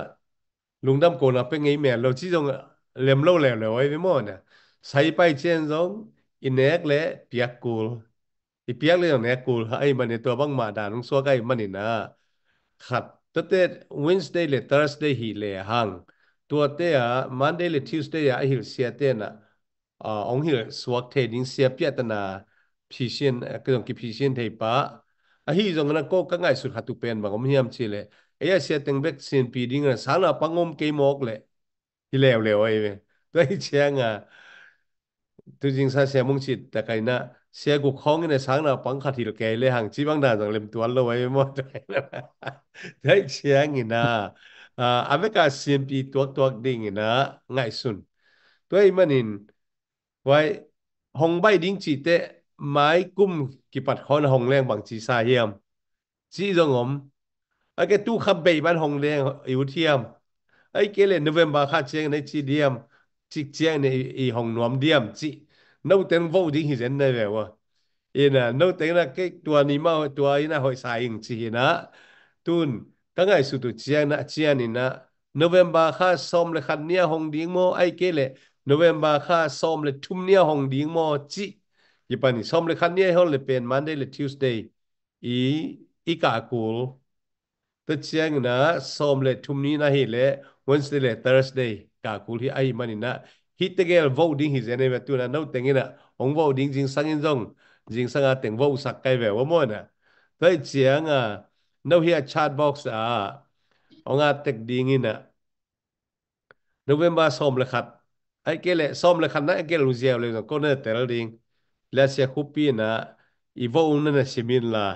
lung đam cô na pe ngay mẹ lâu chỉ dòng lem lâu lèo lèo ấy với mò nè say bay trên giống inek lệ piak cool i piak lệ nè cool hay mà nè tua băng mà đàn ông xua cái mà nè na khát tất tết Wednesday lệ Thursday hi lệ hang tua tê à Monday lệ Tuesday à hil xe tê na à ông hil suak thế đinh xe piat naพิเศษก็ต้องกิพิเศษเทปะอ่ะฮีจงนั้นก็ก็ง่ายสุดหัดตุเป็นบางอมเฮียมชิเลเอ้ยเสียตึงเบ็กซินปีดิ้งอ่ะสารน่ะปังอมเกยมอกเลยที่เลวเลวไอ้เว้ยตัวไอ้เชียงอ่ะตัวจริงซะเสียมุงชิดแต่ไกันนะเสียกุของเนี่ยสารน่ะปังขัดที่เกยเลยห่างจีบางด่านจังเล็มตัวเราไว้หมดเลยนะตัวไอ้เชียงนี่นะอ่าอเมริกาซินปีตัวตัวดิ้งนี่นะง่ายสุดตัวไอ้มันนี่ไว้ห้องใบดิ้งจีเตะ ไม้กุ้มกิปัดคอนหงแรงบางจีซาเฮียมจีจงอมไอ้แกตู้ขับเบย์บ้านหงแรงอยู่เทียมไอ้เกเลนโนเวมบาคาเจงในจีเดียมจีเจงในอีหงนวมเดียมจีนู่เต็งวูดิ้งหิเซนได้แบบว่าอีน่ะนู่เต็งนะแกตัวนี้มาตัวอีน่ะหอยสายอิงจีนะตุนตั้งไงสุดตัวเจียนะเจียนี่นะโนเวมบาคาซอมเลยขันเนียหงดิ้งโมไอ้เกเลโนเวมบาคาซอมเลยทุ่มเนียหงดิ้งโมจี ยี่ปันนี่ซ้อมเลยคันนี้เขาเลยเป็น Monday เลย Tuesday อีอีกากูลแต่เชียงนะซ้อมเลยทุ่มนี้นะเฮเลย Wednesday เลย Thursday กากูลที่ไอ้มันนี่นะฮิตเตเกล voting ฮิเซนเอเวตัวนั้นเราแต่งนี่นะอง voting จริงสังยินจงจริงสังอาแต่ง vote สักไกลแบบว่ามั่วนะแต่เชียงอ่ะเราเฮีย chat box อ่ะองอาแต่งดิ้งนี่นะ November ซ้อมเลยขัดไอ้เกลซ้อมเลยขัดนะไอ้เกลลูเซียเลยก็เนี่ยแต่ละดิ้ง แล้วเสียคุปปีนะอีโวนั่นน่ะชิมินละ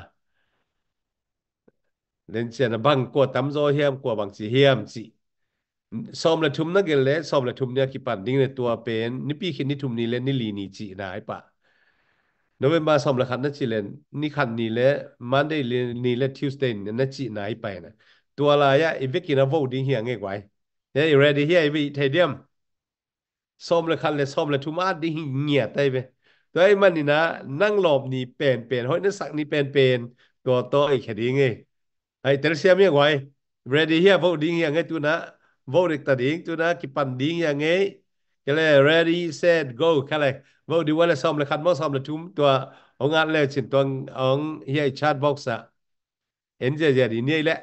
เล่นเสียนะบังกว่าตั้มโซเฮียมกว่าบางสีเฮียมสิซ้อมละทุ่มนักเกลเล่ซ้อมละทุ่มเนี่ยคิดปันดิ้งในตัวเป็นนี่ปีคิดนี่ทุ่มนี้เล่นนี่ลีนี่จีนะไอ้ปะโนเวมบาซ้อมละคันนั่นจีเล่นนี่คันนี้เล่มันได้เล่นนี่เล่นทิวสเดย์นั่นจีนะไอ้ไปนะตัวอะไรอะอีเวกินาโวดิ้งเฮียงเงี้ยไว้เฮ้ย ready เฮียไอ้วิเทเดียมซ้อมเลยคันเลยซ้อมเลยทุมาดิ้งเงียดได้ไปตัวไอ้มันนี่นะนั่งหลบนี่เป็นเป็นเฮ้ยนั่นสักนี่เป็นเป็นตัวโตไอ้แค่ดิ้งไงไอ้เตลเซียมยังไง ready here vote ดิ้งยังไงตัวนะ vote เด็กตัดดิ้งตัวนะกิปันดิ้งยังไงก็เลย ready set go แค่เลย vote ดีว่าเลยซ้อมเลยคันมอซ้อมเลยทุ่มตัวเอางานเลยสิตัวเอาเฮียชาร์ตบ็อกซ์อะเห็นเจเจดีนี่แหละ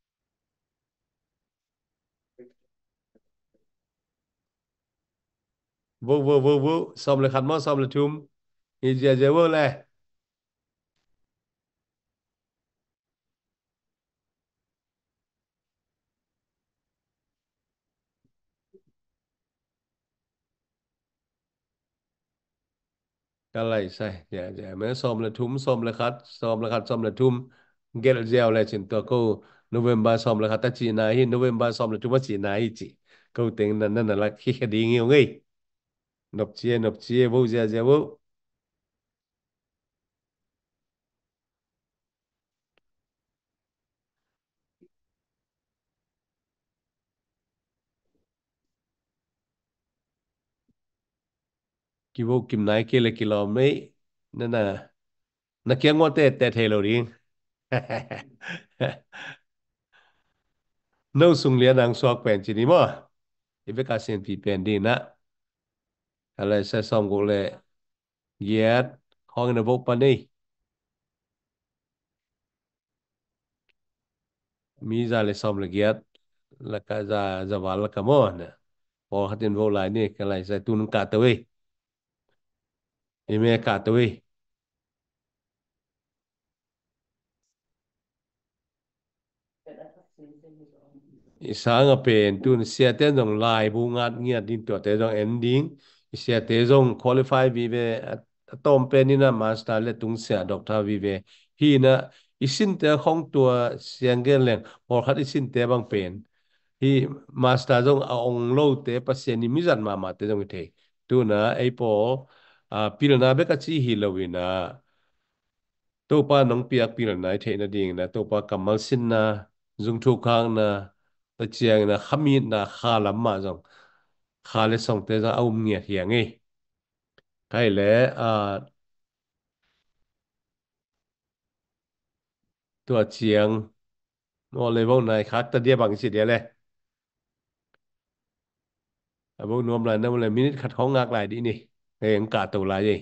vô vô vô vô xong là khát mót xong là chum thì giờ giờ vô này ก็เลยใช่giờ giờ mới xong là chum xong là khát xong là khát xong là chum get gel lại trênตัวกู November xong là khát ta chỉ này November xong là chum chỉ này chỉ câu tiếng là nên là khi cái đi nhiều người nộp chia nộp chia vô giờ giờ vô kêu vô kim này kia là kilo mấy nên là nó kia ngon tệ tệ thế rồi đi nâu sung liền đang xoạc bèn chỉ đi mà thì với cả sen phi bèn đi nèอะไรใช้ซ่อมกูเลยเย็ดห้องในบุกปานนี่มีจะเลยซ่อมเลยเย็ดแล้วก็จะจะวันละก็มั่วเนี่ยพอหัดเรียนโบราณนี่ก็เลยใช้ตุนกาตัวเว้ยอีเมกาตัวเว้ย isang apen tun sia te dong lai bu ngat ngia din to te dong ending sia te dong qualify vi ve atom pe ni na master le tung sia doctor vi ve hi na isin te khong tua siang gen leng or khat isin te bang pen hi master dong a ong lo te pasien ni mizan ma ma te dong te tu na ai po a pil na be ka chi hi lo wi na to pa nong piak pil na the na ding na to pa kamal sin na zung thu khang na ta chiang na khamit na kha lam ma jong kha le song te za aum ngia hiang ei kai le a ตัวเชียงโนเลยพวกนายคักตะเดียบังสิเดียเลยแต่พวกนวมหลายนั่นเลยมินิขัดของงากหลายดีนี่เองกาตัวหลายยี่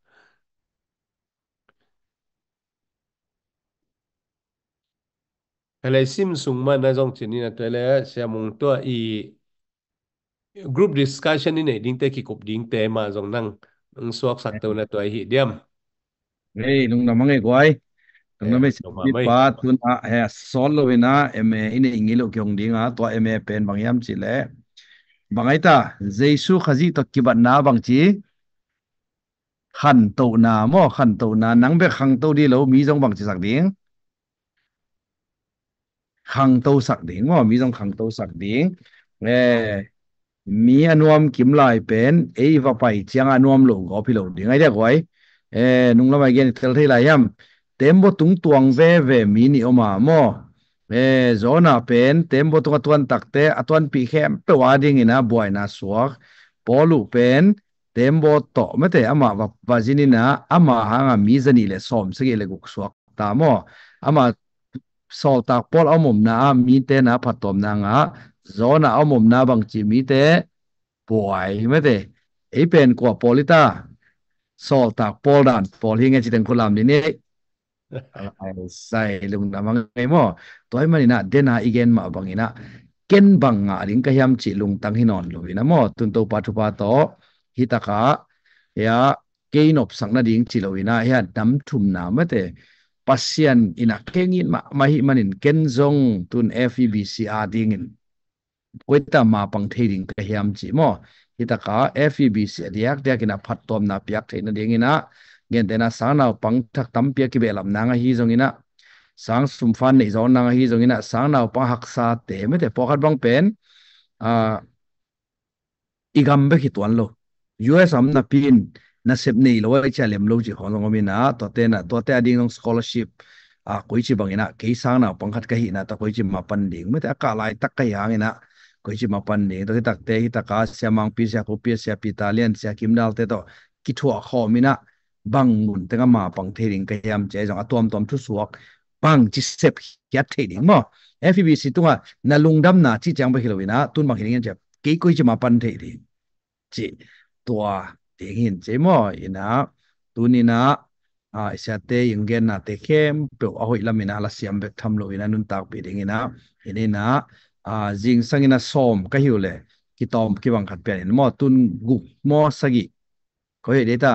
อะไรซิมซุงมันนะจงจีนี่นะตัวเลยเสียมงตัวอี group discussion นี่เนี่ยดิ้งเตะขี้กบดิ้งเตะมาจงนั่งนั่งสวกสักตัวนะตัวหิเดียม Hey, nung namang ay kway. เออ Nung namay ลงมา si ไม่ pa tun a he solo wina eme ine ingilo kyong dinga to eme pen bangyam chile. Bangay ta Jesu khazi to kibat na bang chi khan to na mo khan to na nang be khang to di lo mi jong bang chi sak ding. Khang to sak ding mo mi jong khang to sak ding. Eh mi anuam kim lai pen ei va pai chiang anuam lo go pi lo ding ai de kwai. Eh nung lamay gen tel thei lai yam tembo tung tuang ve ve mi ni oma mo eh zona pen tembo tung atuan takte atuan pi khem pe wa ding ina boy na suak polu pen tembo to mate ama va vajini na ama hanga mi zani le som se le guk suak ta mo ama sol tak pol amom na mi te na phatom na nga zona amom na bang chi mi te boy mate ei pen ko polita sol tak pol dan pol hinga chi teng kolam ni ni sai lung namang ngai mo toy manina dena igen ma bangina ken banga ring ka hiam chi lung tang hinon lovina mo tun to pa thu pa to hitaka ya keinop sangna ding chi lovina ya dam thum na mate pasian ina kengin ma mahi manin ken zong tun febc a dingin koita ma pang theiring ka hiam chi mo hitaka febc diak diak ina phatom na piak theina dingina gen tena sang naw pang thak tam pia ki belam nanga hi zongina sang sum fan nei zon nanga hi zongina sang naw pa hak sa te me te pokat bang pen a igam be ki tuan lo us am na pin na sep nei lo ai chalem lo ji khon ngom ina to te na to te ading ng scholarship a koi chi bangina ke sang naw pang khat ka hi na ta koi chi ma pan ding me te ka lai tak ka yang ina ko chi ma pan ni to hi tak te hi taka siamang pi sia ko pi sia pitalian sia kim dal te to ki thua kho mina bang mun te ma pang the ring ka yam che jong atom tom thu suak bang chi sep hiat the ding mo F E B C tunga na lungdam na chi chang ba hilowina tun bang hiling che ke ko chi ma pan the di chi tua ding hin che mo ina tunina à sẽ tê yung gen na tê kem pro a hoi lamina la siam bek tham lo ina nun tak pi ding ina ini na à jing sangina som ka hiu le ki tom ki bang khat pen mo tun gu mo sagi ko he data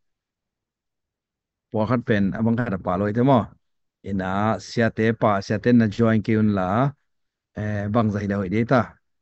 po khat pen abang khat pa loi te mo ina sia te pa sia te na join ki un la eh bang zai da hoi data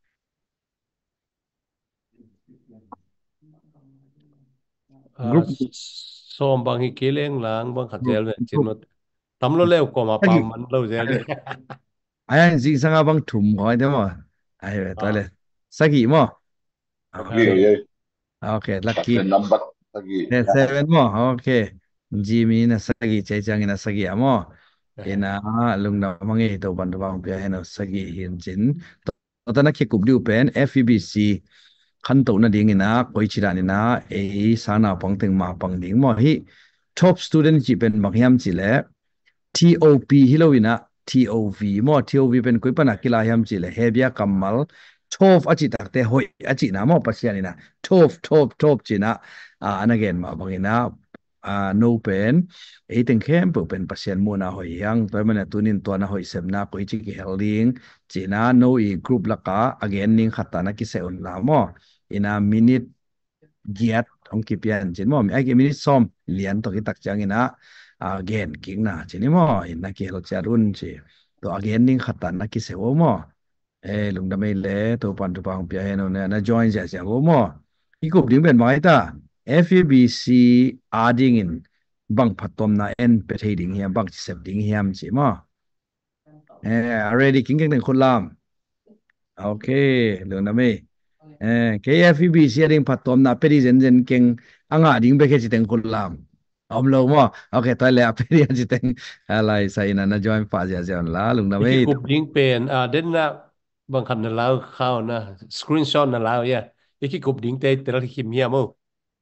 à group xóm bằng hi kê lên làng bằng khát gel này chỉ nó tắm lo leo có mà sagi pam man lâu gel đấy ai jing sanga bang thum hoi te mo ai ve to le à sagi mo Lagi okay à ye. okay lucky Captain number lagi. Ne seven mo, okay. Jimmy na sagi chay chang na sagi amo. Ina lung na mangi to bandu bang pia heno sagi hin chin. To na ki kup diu pen F E B C khan to na ding ina koi chira ni na e sana pang teng ma pang ding mo hi top student chi pen mangyam chi le T O P hilowina T O V mo T O V pen koi pana kila yam chi le hebia kamal twelve achi takte hoi achi na mo pasiani na twelve twelve twelve chi na ah and again ma bangina ah no pen e teng khem pu pen pasian mo na hoi yang to mana tunin to na hoi sem na koi chi ki helding chi na no e group laka again ning khata na ki se on la mo ina minute giat ong ki pian chin mo ai ki minute som lian to ki tak chang ina again king na chini mo ina ki hel charun chi to again ning khata na ki se o mo eh lung da mai le to pan tu pang pia he no na na join ja ja bo mo i ko ding ben mai ta F E B C adding in bang phatom na en pe thei ding hiam bang sep ding hiam chi mo eh already king king den khulam okay lung da mai eh K F E B C adding phatom na pe zen zen king anga ding be ke chi den khulam om lo mo okay ta le pe ri chi den alai sai na na join pa ja ja la lung da cái mai cục dính pen à đến na bằng khát là lao khao na screenshot là lao ya cái cục dính tê tê là khi mía mo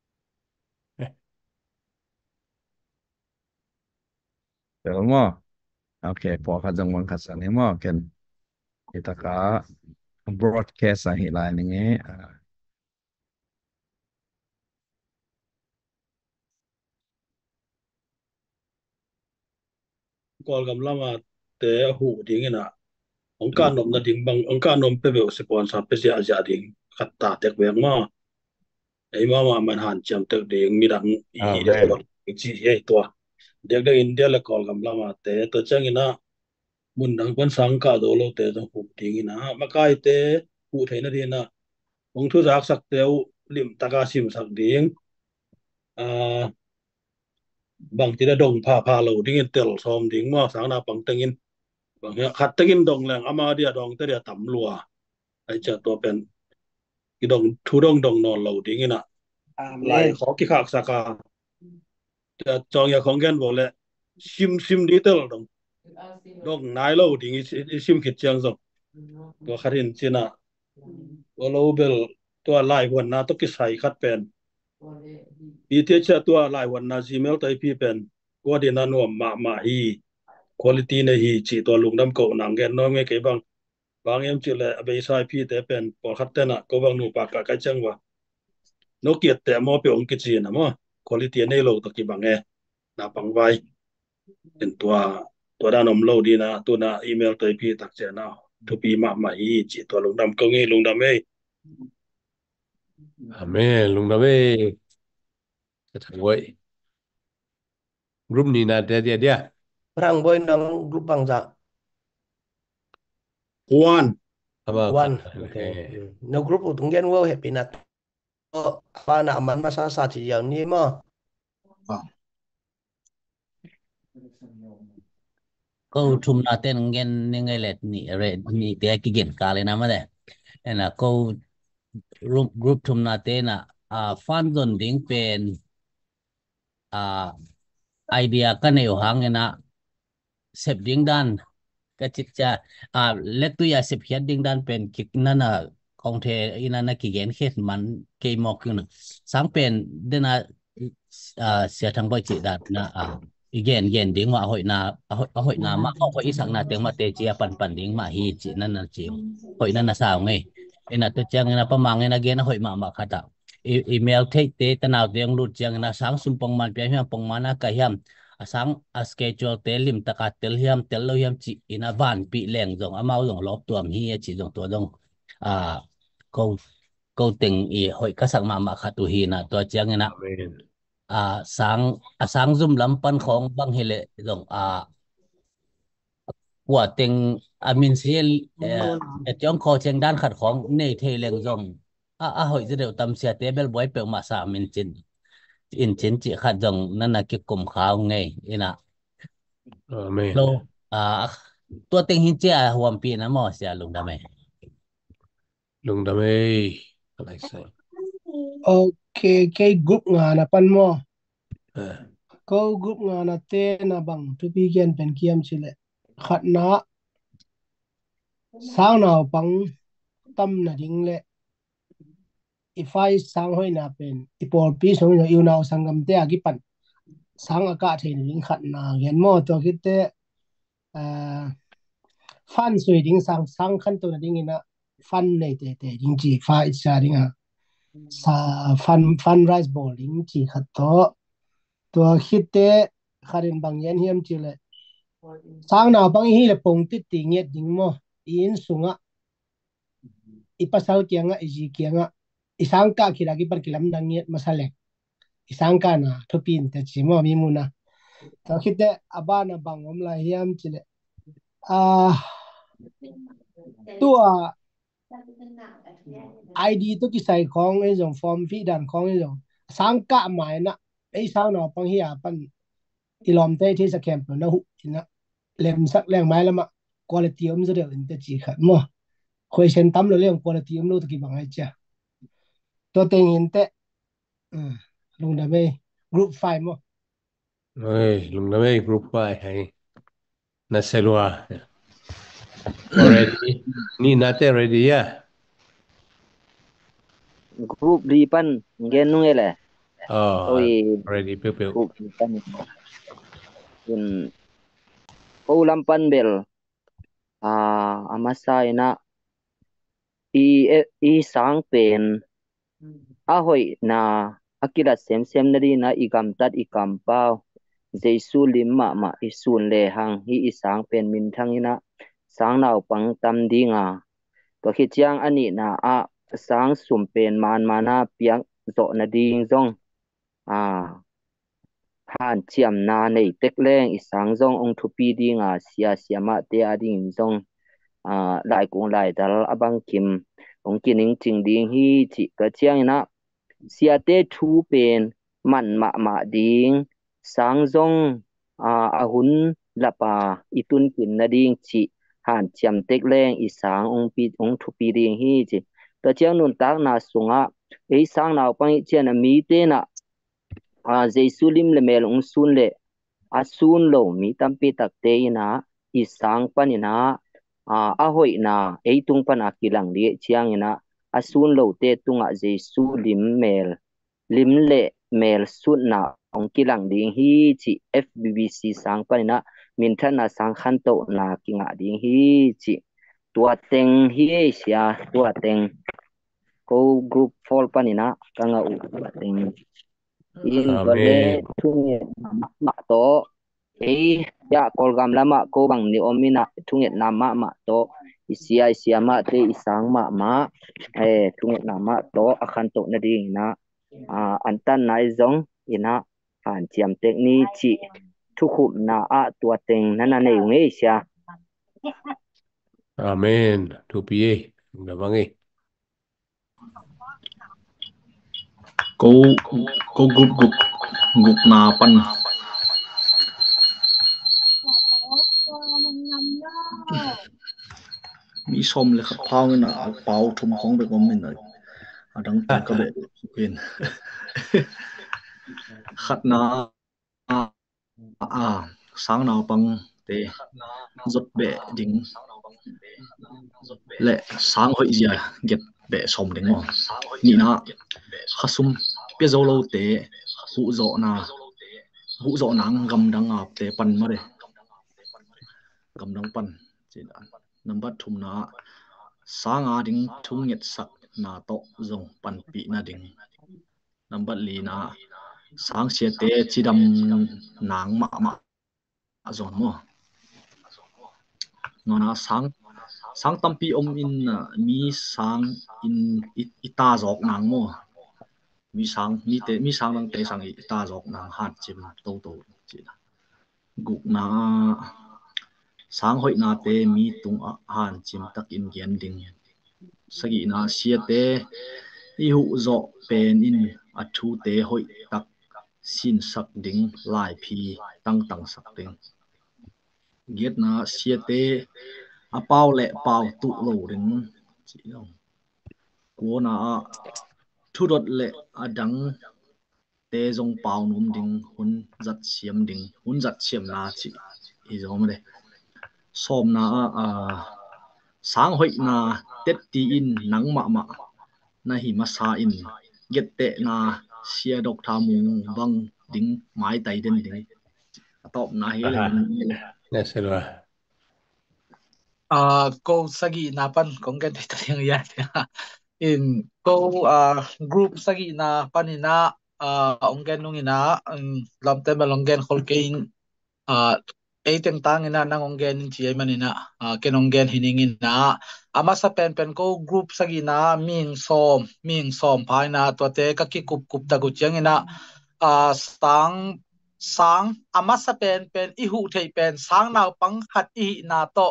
Pero mo okay po ka jang wang ka sa ni mo ken kita ka broadcast sa hilay ni nge kol gam lama te hu ding ina ong ka nom na ding bang ong ka nom pe be se pon sa pe sia ja ding khat ta tek wek ma ei ma ma man han cham tek ding mi dang i hi de amen ko chi ye to dek de india la kol gam lama te to chang ina mun dang pan sang ka do lo te to hu ding ina ma kai te hu the na di na ong thu jak sak te lim taka sim sak ding a bang ti da dong pha pha lo ding in tel som ding ma sang na pang tengin bang ya khat tengin dong lang ama dia dong te dia tam lua ai cha to pen ki dong thu dong dong non lo ding ina lai Amen. khó ki khak saka ta chong ya khong gen bo le sim sim di tel dong dong nai lo ding i sim khit chiang zo to kharin china to lo bel to lai wan na to ki sai khat pen pi te cha to lai wan na gmail tai pi pen ko di na nuam ma ma hi quality ne hi chi to lung dam ko nang gen no nge ke bang bang em chi le be sai pi te pen por khat te na ko bang nu pa ka ka chang wa no kiet te mo pe ong ki chi na mo quality ne lo to ki bang e na pang vai en tua tua da nom lo di na tu na email tới pi tak che na tu pi ma ma hi chi tua lung dam ko nge lung dam e amen lung đó về cái thằng vậy group này là dia dia dia Rang boy nang group bang za. kwan apa One. Okay. eh Hmm. No group utung gen wo happy na. Oh, apa na aman masa sa chi yang ni mo. Ah, câu chung na tên nghe nghe lệ ni re ni te ki gen ka le na ma de na câu group group chung na tên na a fan zone ding pen a idea ka ne hang na sep ding dan ka chit cha a let tu ya sep hiat ding dan pen kik na na công thế ina na kỳ gen hết man cây mọc cái nữa sáng bên đây là à sẽ thằng bay chỉ đạt na à gen gen tiếng mà hội na hội hội na mà không hội isang na tiếng mà tê chia pan pan tiếng mà hi chỉ nên là chỉ hội na na sao nghe ina tôi chẳng ina pamang ina gen hội mà mà khata email thấy tế tên nào tiếng lụt chẳng ina sáng sum pong man piang pong man na cái hiam sáng a schedule tế lim taka tel hiam tel lo hiam chỉ ina van bị leng dòng amao dòng lop tuam hi chỉ dòng tua dòng à câu câu tình ý hội các sang mà mà khát tu hi na tua chiang ina Amen. à sáng à sáng zoom lam pan khong bang hele dòng à quả tình à min siel et yong kho cheng dan khat khong nei thei leng dòng à à hộiจะเดี๋ยวตำเสียเตเบลบอยเปียวมาสามินจินอินจินจิขัดดงนั่นน่ะเก็บกลุ่มขาวไงอีน่ะ Amen. โลอ่าตัวเต็งหินเจ้าหัวปีนะหมอเสียลุงดำไหม Lung damay. Alay say. Okay, kay group nga na pan mo. Ah. Ko group nga na te na bang tu pi gen pen kiam chile. Khat na sang nào bang tâm na ding le. Ifai sang hoi na pen ipol pi song yo yêu nào sangam te agi pan. Sang aka the ni ding khat na gen mo to kit te ah fan sui ding sang sang khan to na ding ina fan nei te te ding chi fa cha ding ha. Sa fan fan rice ball ding chi khat toตัวคิดเตะคารินบางยันเฮียมจิเลยสร้างหนาวบางฮีเลยปงติดติงเงียดยิงโมอินสุงะอีปัสสาวะเกียงะอีจีเกียงะอีสังกาคิดากิปันกิลัมดังเงียดมาสเล็กอีสังกานะทุปินแต่จิโมมีมุนะตัวคิดเตะอาบานะบางอมลายเฮียมจิเลยอ่าตัวไอดีตัวที่ใส่ของไอ้ส่งฟอร์มฟีดันของไอ้ส่งสังกะหมายนะไอ้สร้างหนาวบางฮีอาปันอีลอมเตที่สแคมป์นะหุนะเล่มสักแรงไม้ละมะคุณภาพมันจะเดือดอินเตอร์จีขัดมั่วคุยเช่นตั้มเรื่องคุณภาพมันรู้ตะกี้บางไอ้เจ้าตัวเต็งอินเตอร์ลงได้ไหมกรุ๊ปไฟมั่ว Ay, lung damay group five hay. Naselwa. Already. Ni nate ready ya. Group di pan gen nung ele Oh, oi ready piu piu. group di pan un ko lampan bel ah amasai na i i sang pen a hoi na akila sem sem na ri na igam tat ikam pau jesu lim ma ma isun le hang hi isang pen min thang ina sang nau pang tam dinga to khi chiang ani na a sang sum pen man mana piang zo na ding zong à han chiam na nei tek leng isang zong ong thu pi dinga sia sia ma te a ding zong à lại cũng lại dal abang kim ong kining ching ding hi chi ka chiang na sia te thu pen man ma ma ding sang zong à ahun lapa itun kin na ding chi han chiam tek leng isang ong pi ong thu pi ding hi chi ta chiang nun tak na sunga ei sang naw pang chen na mi te na a jesu lim le mel ong sun le a sun lo mi tam pi tak te ina isang panina a a hoi na ei tung pan akilang li chiang ina a sun lo te tunga jesu lim mel lim le mel sun na ong kilang ding hi chi F B B C sang panina min than na sang khan to na kinga ding hi chi tua teng hi sia tua teng ko group fall panina kanga u tua teng in vale Amen. thunge ma to ei ya kolgam lama ko bang ni omina thunge nama ma to isia isia ma te isang ma ma eh thunge nama to akhan to na ding na a antan nai zong ina han chiam tek ni chi thu khum na a tua teng nana nei nge sia Amen. Tu piye. Lung damangi. Cô cô group group group na pan mi som le khat phao na pau thum khong be gom min adang ta ka be pin khat na a sang nào pang te zot be ding le sang hoi zia get be som ding mo ni na khasum pe zo lo te hu zo na hu zo nang gam dang ap te pan ma re gam dang pan chi da number thum na sanga ding thung yet sak na to zong pan pi na ding number li na sang sia te chidam nang ma ma zong mo ngona sang sang tampi om in mi sang in ita jok nang mo mi sang mi te mi sang nang te sang ita jok nang hat chim to to chi na guk na sang hoi na te mi tung a han chim tak in gen ding sagi na sia te i hu zo pen in a thu te hoi tak sin sak ding lai phi tang tang sak ding giat na sia te a pau le pau tu lo ring chi lo ko na thu dot le a dang te jong pau num ding hun zat siam ding hun zat siam na chi i zom le som na a sang hoi na tet ti in nang ma ma na hi ma sa in get te na sia dok tha mu bang ding mai tai den ding top na hi le ne selwa uh ko sagi napan kong gen ta yang ya in ko uh group sagi na panina uh onggen nungina lam te malonggen holkein uh eitem tang ina nang onggen chi ai manina uh kenonggen hiningin na ama sa pen pen ko group sagi na ming som ming som phaina to te ka ki kup kup ta gu chiang ina uh sang sang ama sa pen pen i hu thei pen sang naw pang khat i na to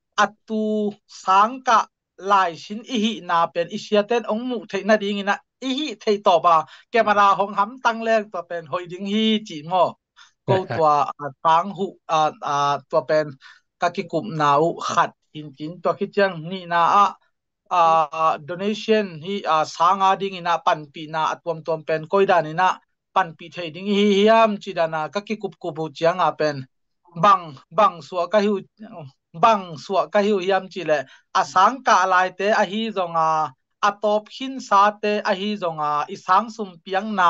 atu sang ka lai sin i hi na pen isiaten ong mu thei na ding ina i hi thei to ba camera hong ham tang leng to pen hoi ding hi chi mo ko tua sang hu a a to pen ka ki kup na u khat in tin to ki chang ni na a a donation hi a sanga ding ina pan pi na atom tom pen koidan ina pan pi thei ding hi hiam chi dana ka ki kup kup chiang a pen bang bang suwa ka hiu bang suwa ka hiu hiam chi le asang ka lai te a hi zonga atop hin sa te a hi zonga isang sum piang na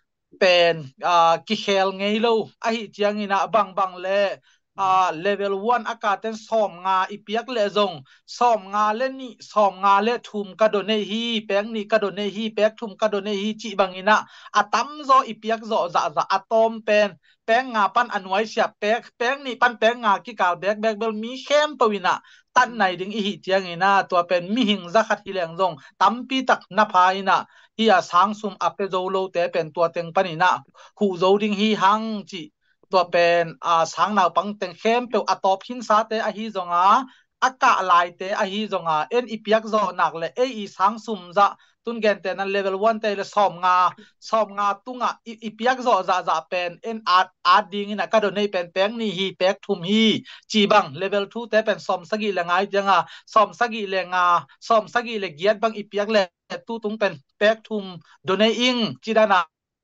pen a ki khel ngei lo a hi chiang ina bang bang le a level one akaten som nga ipiak le zong som nga le ni som nga le thum ka do ne hi peng ni ka do ne hi pek thum ka do ne hi chi bangina atam zo ipiak zo za za atom pen peng nga pan anuai sia pek peng ni pan peng nga ki kal bek bek bel mi khem pawina tan nai ding i hi chiang ina to pen mi hing za khat hileng zong tampi tak na phaina hi a sang sum ape zo lo te pen to teng panina hu zo ding hi hang chi to pen a sang naw pang teng khem pe atop hin sa te a hi zonga aka lai te a hi zonga en ipiak zo nak le e i sang sum za tun gen te na level one te le som nga som nga tunga ipiak zo za za pen en at at ding ina ka do nei pen peng ni hi pek thum hi chi bang level two te pen som sagi le ngai janga som sagi le nga som sagi le giat bang ipiak le tu tung pen pek thum do nei ing chi dana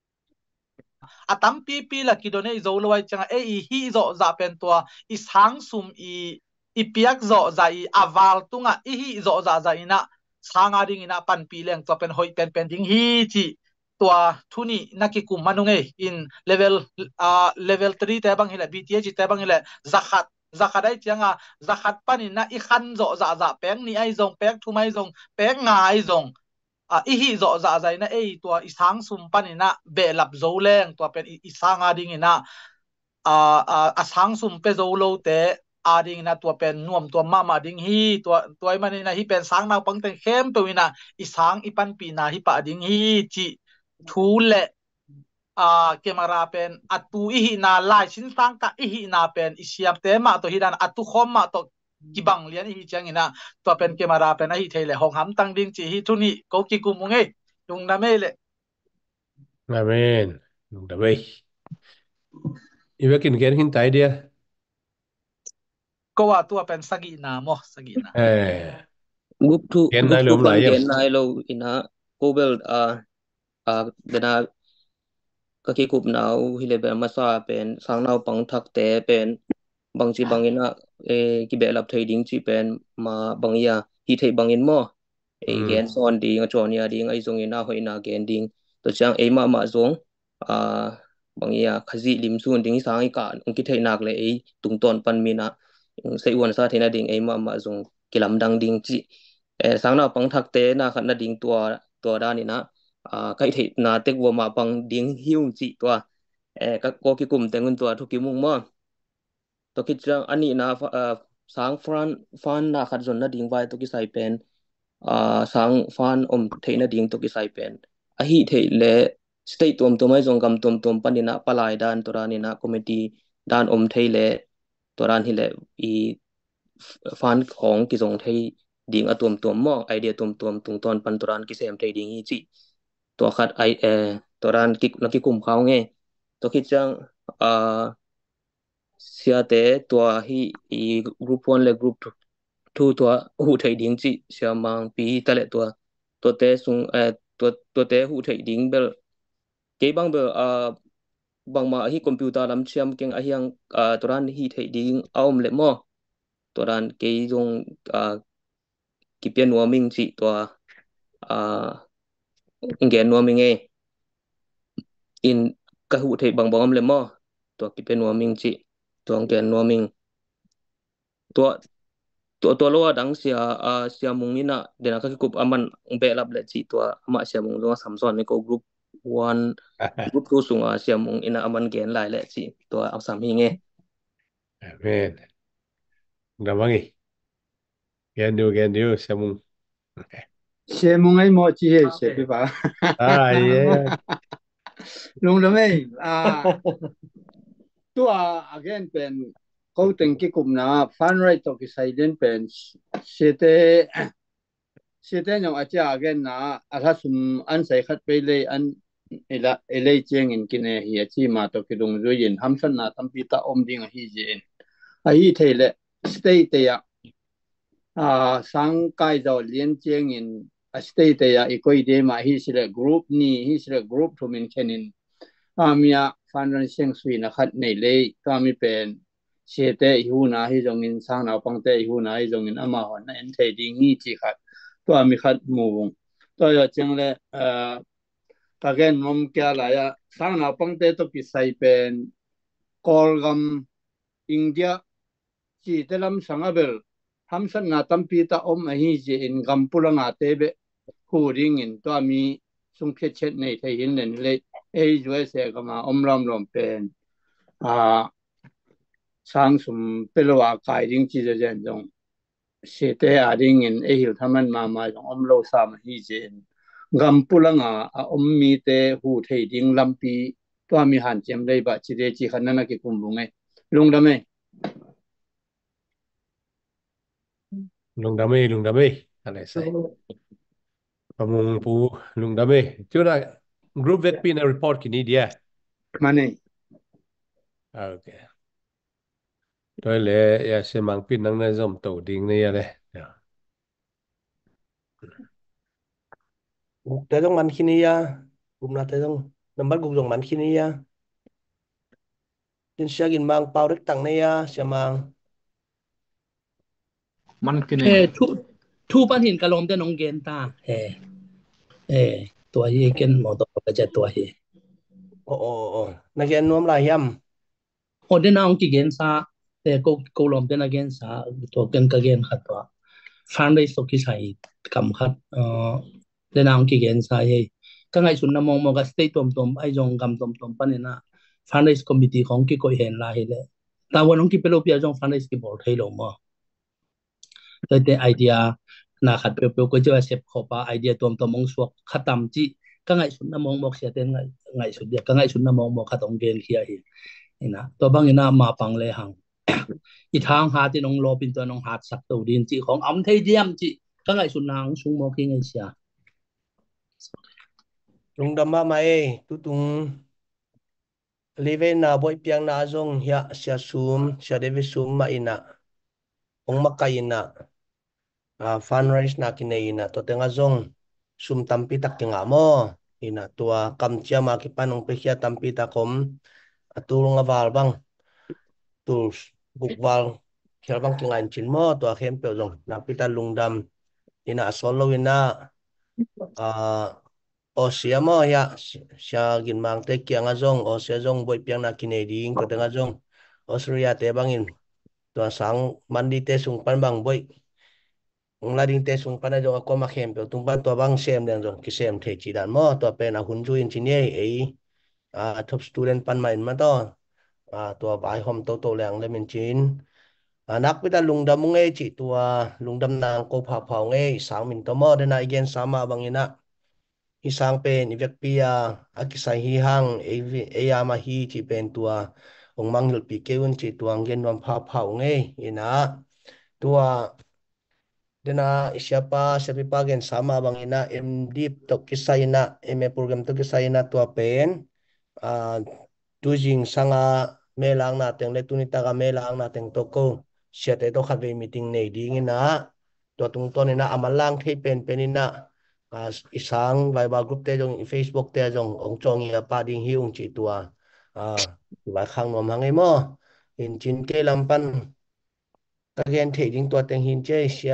atam pi pi la ki do nei zo loi changa e i hi zo za pen to i sang sum i ipiak zo za i aval tunga i hi zo za za ina sanga ding ina pan pi leng to pen hoi pen pen ding hi chi tua thuni naki kum manunge in level uh, level three te bang hila B T H te bang hila zakhat zakhat ai changa zakhat pani na i khan zo za za peng ni ai zong pek thu mai zong pek nga ai zong a i hi zo za za ina ei tua isang sum pani na be lap zo leng tua pen isanga ding ina a a asang sum pe zo lo te ading na tua pen nuam tua mama ding hi tua tua mani na hi pen sang na pang teng khem pe wina isang ipan pi na hi pa ding hi chi thu le a camera pen atu i hi na lai sin sang ka i hi na pen isiam te ma to hidan atu khom ma to kibang lian hi chang ina tua pen camera pen hi thele hong ham tang ding chi hi thuni ko ki kum nge tung na me le amen nung da bei iwe kin gen hin tai dia ko wa tua pen sagi na mo sagi na eh group two gen group nai two lom pan lai yam gen nai lo ina kobel a a dena ka ki kup nau hi le ba ma sa pen sang nau pang thak te pen bang chi bang ina e ki be lap thei ding chi pen ma bang ya hi thei bang in mo e gen son ding atonia ding ai zong ina hoina gen ding to chang e ma ma zong a bangia khazi lim sun ding sang ka ongki theinak le e tungton pan mina sei wan sa thena ding e ma ma zong kilam dang ding chi e sangna pang thak te na khat na ding tua tua da ni na a kai thei na tek wo ma pang ding hiung chi tua e ka ko ki kum tengun tua thu ki mung mo to ki chang ani na sang fran fan na khat zon na ding vai to ki sai pen a sang fan om thei na ding to ki sai pen a hi thei le state tom tom ai zong kam tom tom panina palai dan toranina committee dan om thei le toran hi le i fan khong ki zong thei ding a tom tom mo idea tom tom tung ton pan toran ki sem thei ding hi chi to khat ai e toran ki na ki kum khao nge to ki chang a sia te to hi i group one le group two to hu thei ding chi sia mang pi ta le to to te sung e to to te hu thei ding bel ke bang bel a bang ma hi computer lam chiam keng a hiang toran hi thei ding aum le mo toran ke jong a ki pian wa ming chi to a ngen wa ming e in ka hu thei bang bang le mo to ki pian wa ming chi to ngen wa ming to to to lo dang sia a sia mung ni na de na ka ki kup aman be lap le chi to ama sia mung lo samson ni ko group one group two sunga sia mung ina aman gen lai le chi to am sam hi nge amen damangi gen du gen du sia mung xe mong ấy mọi chi hệ xe bị bà à yeah luôn đó mấy à tua again pen câu tình cái cụm na fan right to cái sai đến pen xe te xe te nhau acha again na ala sum an sai khat pe le an ela ele cheng in kine hi chi ma to ki dung zo yin ham san na tam pi ta om ding hi jen a hi thele stay te ya à sang kai zo lien cheng in a stay te ya ikoi de ma hi sile group ni hi sile group to min kenin amia fan ran seng sui na khat nei le ka mi pen se te hu na hi jong in sang na pang te hu na hi jong in ama hon na en thei ding ni chi khat to mi khat mu wong to ya cheng le a ka gen nom kya la ya sang na pang te to ki sai pen kol gam india chi te lam sangabel ham san na tampi ta om a hi je in gam pulanga te be hu ring in to mi sung khet chet nei thei hin len le e ju se ka ma om ram rom pen a sang sum pelwa kai ring chi je jen jong se te a ring in e hil thaman ma ma jong om lo sa ma hi je gam pulanga a om mi te hu thei ding lampi to mi han chem dei ba chi de chi khan na ki kum lu ngai lung da me lung đam mê lung đam mê anh này sai pamung pu lung đam mê chứ là group vet pin report kini dia mane okay rồi lẽ ya se mang pin nang na zom to ding ne ya le te dong man kini ya gum na te dong number gum dong man kini ya tin sia gin mang pau rek tang ne ya sia mang man kini เออทุทุปันหินกะลมเตนองเกนตาเออเออตัวเฮเกนหมอตัวก็จะตัวเฮโอ้โอ้โอ้นักเรียนนวมลายยำโอเดนองกิเกนซาแต่ก็ก็ลมเตนเกนซาตัวเกนกะเกนขัดตัวฟันได้สกิใส่กำขัดเออเดนองกิเกนซาเฮก็ไงสุนนะมองมองกับสเตตตมๆไอ้จงกำตมๆปะเนี่ยนะฟันได้คอมมิตี้ของกิก็เห็นลายเลยแต่ว่าน้องกิเปโลเปียจงฟันได้สกิบอลให้ลงมาเลยแต่ไอเดียนะขัดเปรียวๆก็จะว่าเซฟขอบไอเดียตัวตัวมองสวกขัดตามจีก็ไงสุนนะมองมองเสียเต็นไงไงสุดเดียก็ไงสุนนะมองมองขัดองเกนเฮียเฮนี่นะตัวบางอย่างน่ามาปังเลยหังอีทางหาที่น้องรอเป็นตัวน้องหาสักตัวดินจีของอำเทเดียมจีก็ไงสุนนางสุงมองกิงไงเสียลุงดำมาไหมตุตุงลีเวน่าบอยเปียงนาจงเฮียเสียซูมเสียเดวิซูมมาอินะองมาไกอินะอ่าฟันไรส์นักอินะอินะตัวเต็งอาจงซูมตัมปีตักเต็งอาโมอินะตัวกำเชียมาคิปันองไปเฮียตัมปีตะคมตัวลุงอาวาลบังตัวบุกวาลเฮียบังกิงอันชินโมตัวเข้มเปียวจงนักปีตาลุงด ina solo ina a o sia mo ya sia gin mang te kyang a jong o sia jong boi piang na kineding ko teng a jong Australia te bangin tua sang mandi te sung pan bang boi ong lading te sung pan a jong ko ma khem pe tung pan tua bang sem den jong ki sem the chi dan mo tua pe na hun ju engineer ei a top student pan main ma to a tua bai hom to to lang le min chin à nắp với ta lùng đâm nghe chỉ tua lùng đâm nàng cô phà phào nghe sáng mình tò mò đến nay gen sama bằng ina hi sang pen i vek pia akisai hi hang e ya ma hi chi pen tua ong mang lul pi keun chi tuang gen nom phà phào nghe ina tua dena siapa siapa pa gen sama bang ina em deep to kisai ina em program to kisai ina tua pen à tu jing sanga melang na teng le tunita ka melang na teng to ko sia te to khat ve meeting nei ding ina to tung ton ina amalang thei pen pen ina à isang vai ba group te jong Facebook te jong ong chong ya pa ding hi ung chi tua à vai khang nom hang ei mo in chin ke lam pan ka gen thei ding to teng hin che sia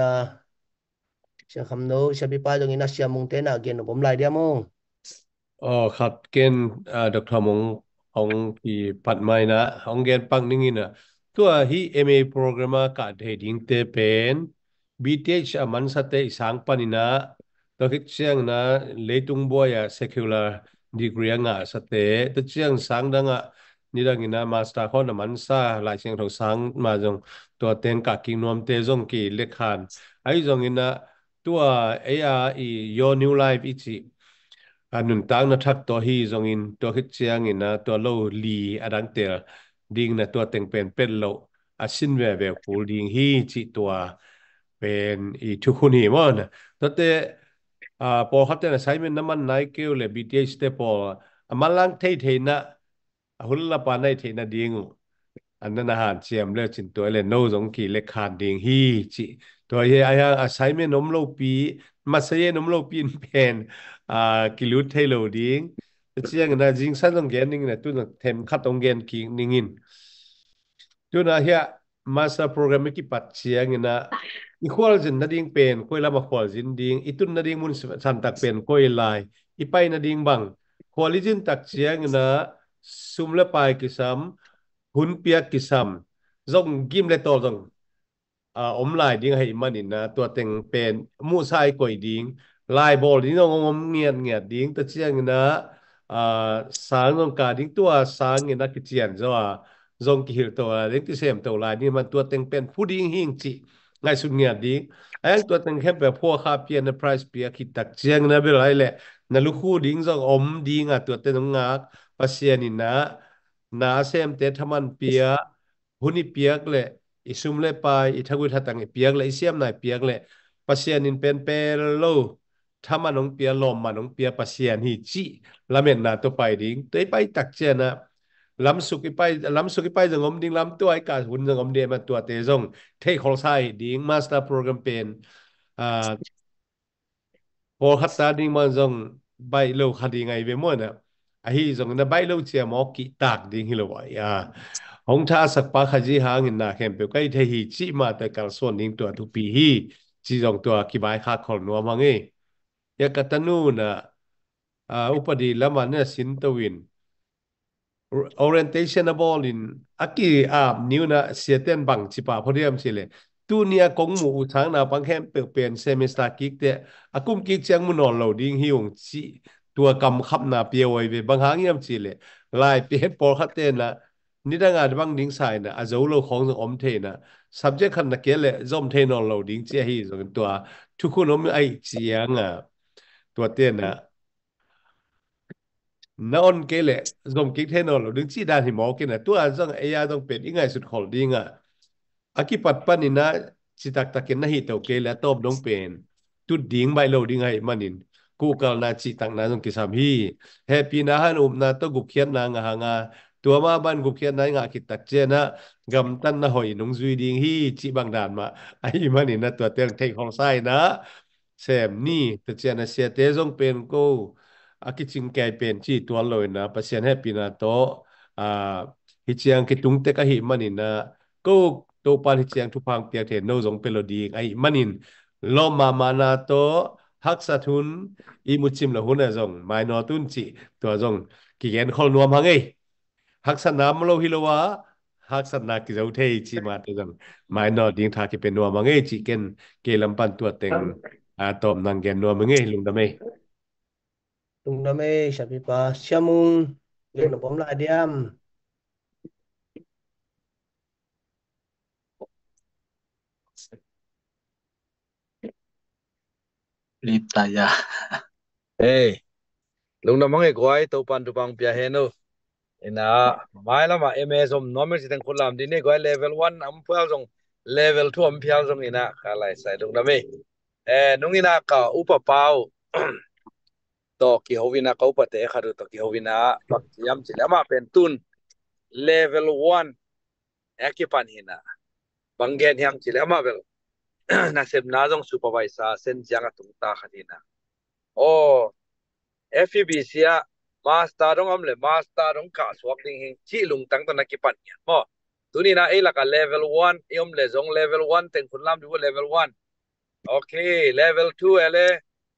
sia kham no sia pi pa jong ina sia mung te na gen bom lai dia mo อ๋อครับเกณฑ์อ่าดรมงของที่ปัดไม้นะของเกณฑ์ปังนิ่งๆนะตัวที่ เอ็ม เอ โปรแกรมการเฮดิ้งเตเป็น บี ที เอช อชมันสเตอีสังปานินะตัวคิดเชียงนะเลตุงบัวya secular degree งะสเตตัวเชียงสังดังอ่ะนี่ดังอินะมาสเตอร์คนมันซาหลายเชียงทองสังมาจงตัวเต็งกักกินนวมเตจงกีเล็กขานไอ้จงอินะตัว เอ อาร์ อี Your New Life อีจี อันหนึ่งตั้งนะทักตัวฮีทรงอินตัวคิดเชียงอินนะตัวโลลีอดังเตลดิ่งนะตัวเต็งเป็นเป็นโลอาชินเวเวกูดิ่งฮีจิตัวเป็นอีทุกคนหีมันนะตัวเตอ่าพอเขาเตนะใช้เป็นน้ำมันไนเกลเลย บี ที เอช เตพออามาลังเทเทนะหุ่นละปานในเทนะดิ่งอันนั้นอาหารเชียมเลือจินตัวเลยโนสงกีเล็กขานดิ่งฮีจิตัวเฮียอายังอาศัยเป็นนมโลปีมาเสียนมโลปีนเป็น อ่ากิลุทเทโลดิ้งเชียงนะจิงสันตรงแกนนิ่งนะตุนเทมขัดตรงแกนคิงนิ่งินตุนอะเฮียมาสเตอร์โปรแกรมกิปัดเชียงนะอีควอลจินนาดิ้งเป็นคุยละมาควอลจินดิ้งอีตุนนาดิ้งมุนสันตักเป็นคุยลายอีไปนาดิ้งบังควอลิจินตักเชียงนะซุมละไปกิซัมหุนเปียกกิซัมจงกิมเลตอจง อ่าอมลายดิ้งให้มันนี่นะตัวเต็งเป็นมูไซก่อยดิ้งลายบอลดิ้งงงเงียดเงียดดิ้งแต่เชียงนะอ่าสางตรงกาดิ้งตัวสางเงินนักเจียนจ้าจงกิลตัวดิ้งที่เสียมตัวลายนี่มันตัวเต็งเป็นผู้ดิ้งหิงจิไงสุดเงียดดิ้งไอ้ตัวเต็งแค่แบบพวกข้าเปียนไพรส์เปียคิดตักเชียงนะเป็นไรแหละนั่นลูกคู่ดิ้งจงอมดิ้งอ่ะตัวเต็งงักภาษานี่นะนาเซมเตทมันเปียหุนี่เปียกเลย isum le pa i thagu thatang i piak le isiam nai piak le pasian in pen pel lo thama nong pia lom ma nong pia pasian hi chi lamen na to pai ding te pai tak che na lam suk i pai lam suk i pai jangom ding lam to ai ka hun jangom de ma to te jong thei khol sai ding master program pen a pol khat ta ding ma jong bai lo khadi ngai ve mo na a hi jong na bai lo che mo ki tak ding hi lo wa ya องท่าสักปะขจีหางินนาเข้มเปียวก็ไอ้เทีจิมาแต่การส่วนนิ่งตัวทุกปีฮีจีจงตัวกีบายคาขอนนัวมังเออยากตันนูนะอ่าอุปดีละมันเนี่ยสินตวิน orientation ball in aki a new na sieten bang chipa podium chile tu nia kong mu u chang na pang khem pe pen semester kik te akum kik chang mu non lo ding hiung chi tua kam khap na pia wai ve bang hang yam chile lai pe por khat te na นี่ดังงานบางดิ้งสายนะอาจจะเราของสอมเทนะ subject ขันนักเกลเลยจอมเทนอนเราดิ้งเจ้าฮีส่วนตัวทุกคนอมไอเจียงอ่ะตัวเตี้ยนะนอนเกลเลยจอมกิ๊กเทนอนเราดิ้งจีดานหิมอกันนะตัวอันจังเอียต้องเป็นยังไงสุดขอดิ้งอ่ะอากิปัดปันนี่นะจิตักตะเกนนะฮิตโอเคแล้วตบน้องเป็นตุดดิ้งใบเราดิ้งให้มันนินกูกาลนาจิตักนาจงกิสามฮีแฮปปี้นะฮันอุมนาต้องกุเขียนนางหางา ตัวมาบ้านกูเขียนไหนงาคิดตักเจนะกำตันนะหอยนงซุยดิงฮีจีบางด่านมาไอ้มันนี่นะตัวเตียงเทงของไส้นะแซมนี่ตัวเจนะเสียเตจงเป็นกูอากิจิงแกเป็นจีตัวเลยนะปัสยานให้ปีนาโตอ่าฮิเจียงคิดตุงเตกะหิมันนี่นะกูตัวปานฮิเจียงทุพังเปียกเทนโนจงเป็นโลดีไอ้มันนี่ lo mama na to hak sa thun i muchim la hun a zong mai no tun chi to zong ki gen khol nuam hangai hak sa nam lo hilowa hak sa na ki zau thei chi ma te zong mai no ding tha ki pen nuam hangai chi ken ke lam pan tua teng a tom nang gen nuam hangai lung da mai tung na me sabi pa siamung gen no pom la diam lip taya Hey, lung na mangai kwai to pan tu pang pia heno. Ina mai lama M S om normal sitang kulam di ni kwai level one am pial jong level two am pial jong ina kalai sai lung na me. Eh nung ina ka upa pau to ki hovina ka upa te khadu to ki hovina bak yam chilama pen tun level one ekipan hina. Banggen yang chilama bel. Nasib na jong supervisor sen jang atung ta khadina. Oh F E B C a master dong am le master dong ka swak ding hing chi lung tang to nakipan yan mo tuni na ila ka level one iom le zong level one ten kun lam du level one okay level two ele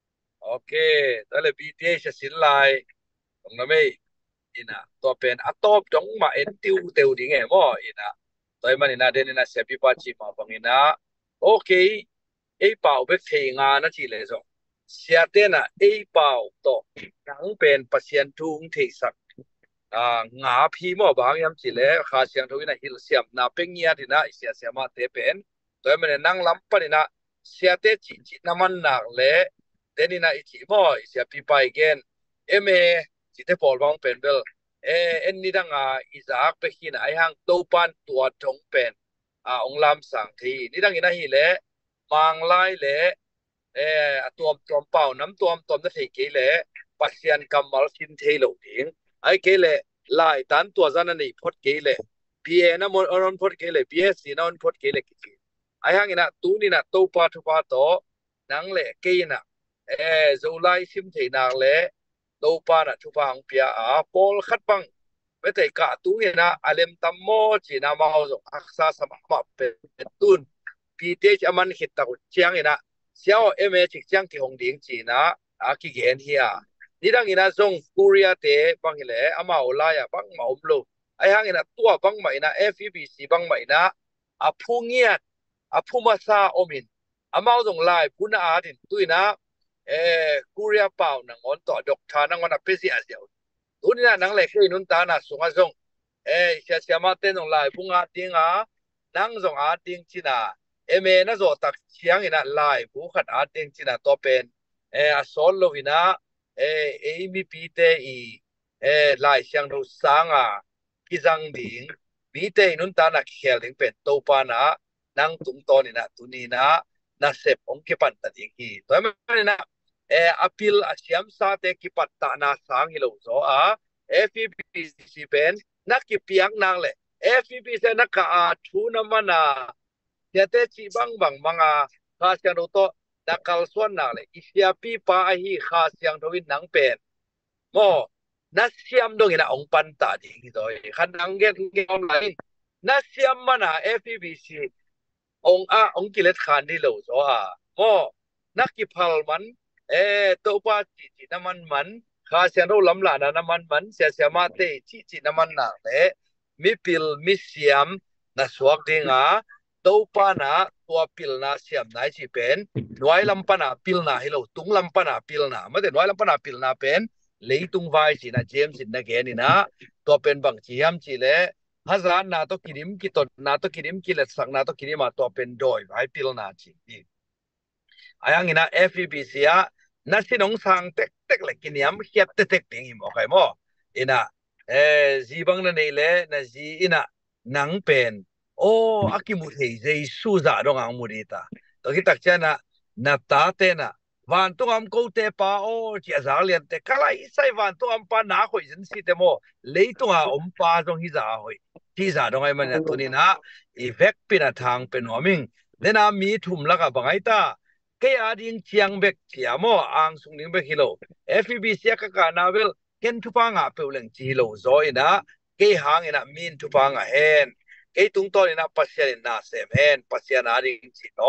okay tale B T S sin lai tong na me ina to pen atop dong ma en tiu teu ding e mo ina toy man ina den ina sepi pa chi ma bang ina okay ei pau be thei nga na chi le zong sia te na ei pau to nang pen pasien tung thei sak à ngã phi mo bang yam chi le kha siang tho ina hil siam na pengya dina isia siama te pen toy man nang lam pa ina sia te chi chi naman nak le denina ichi mo isia pi pa again eme chi te pol bang pen bel e en ni danga izak pe hin ai hang to pan tua thong pen a ong lam sang thi ni dang ina hi le mang lai le e atuam tuam pau nam tuam tuam na thei ke le pasian kamal sin thei lo ding ai ke le lai tan tua zana nei phot ke le pa na mon on phot ke le ps ni na on phot ke le ki ai hang ina tu ni na to pa thu pa to nang le ke na e zo lai sim thei nang le to pa na thu pa ang pia a pol khat bang ve te ka tu ni na alem tam mo chi na ma ho zo aksa sama ma pe tun pi te aman hit ta ku chiang ina xiao eme chik chiang ki hong ding chi na a ki gen hia ni dang ina zong korea te bang le ama ola ya bang ma om lo ai hang ina tua bang ma ina F E B C bang ma ina a phungiat a phuma sa omin ama zong lai puna a din tuina e korea pau nang on to dok tha nang on a pesi a siao tuina nang le khei nun ta na sunga zong e sia sia ma te nong lai punga tinga nang zong a ting china eme na zo tak chiang ina lai bu khat a ting china to pen e a sol lo ina e e mi pi te i e lai siang do sanga ki jang ding mi te nun ta na khel ding pen to pa na nang tung to ni na tu ni na na sep ong ke pan ta ding ki to ma na e apil a siam sa te ki pat ta na sang hi lo zo a F E B C pen na ki piang nang le F E B C na ka a thu na mana ya te chi bang bang manga kha siang do to nakal suan na le isia pi pa a hi kha siang do win nang pen mo na siam dong ina ong pan ta ding doi khan ang gen gen online na siam mana F E B C ong a ong kilet khan di lo zo a mo nakipal man e to pa chi chi naman man kha siang do lam la na naman man sia sia ma te chi chi naman na le mi pil mi siam na suak dinga to pa na tua pil na siam nai chi pen noi lam pa na pil na hilo tung lam pa na pil na ma de noi lam pa na pil na pen leitung vai chi na james in na ge ni na to pen bang chi yam chi le hazan na to kirim ki to na to kirim ki le sak na to kirim ma to pen doi vai pil na chi ayang ina F E B C a na sinong sang tek tek le kiniam hiat tek tek ting im okay mo ina eh zibang na nei le na zi ina nang pen o akimu thei jei su za dong ang murita to ki tak chana na ta te na van tung am ko te pa o chi azar lian te kala isai van tung am pa na khoi jin si te mo leitung a om pa jong hi za hoi ti za dong ai man tu ni na effect pina thang pen homing lena mi thum laka bangai ta ke ading chiang bek chiamo ang sung ning bek hilo F E B C ka ka na wel ken thu pa nga pe leng chi lo zo ina ke hang ina min thu pa nga hen ke tung to ina pasien na sem hen pasien ading chi to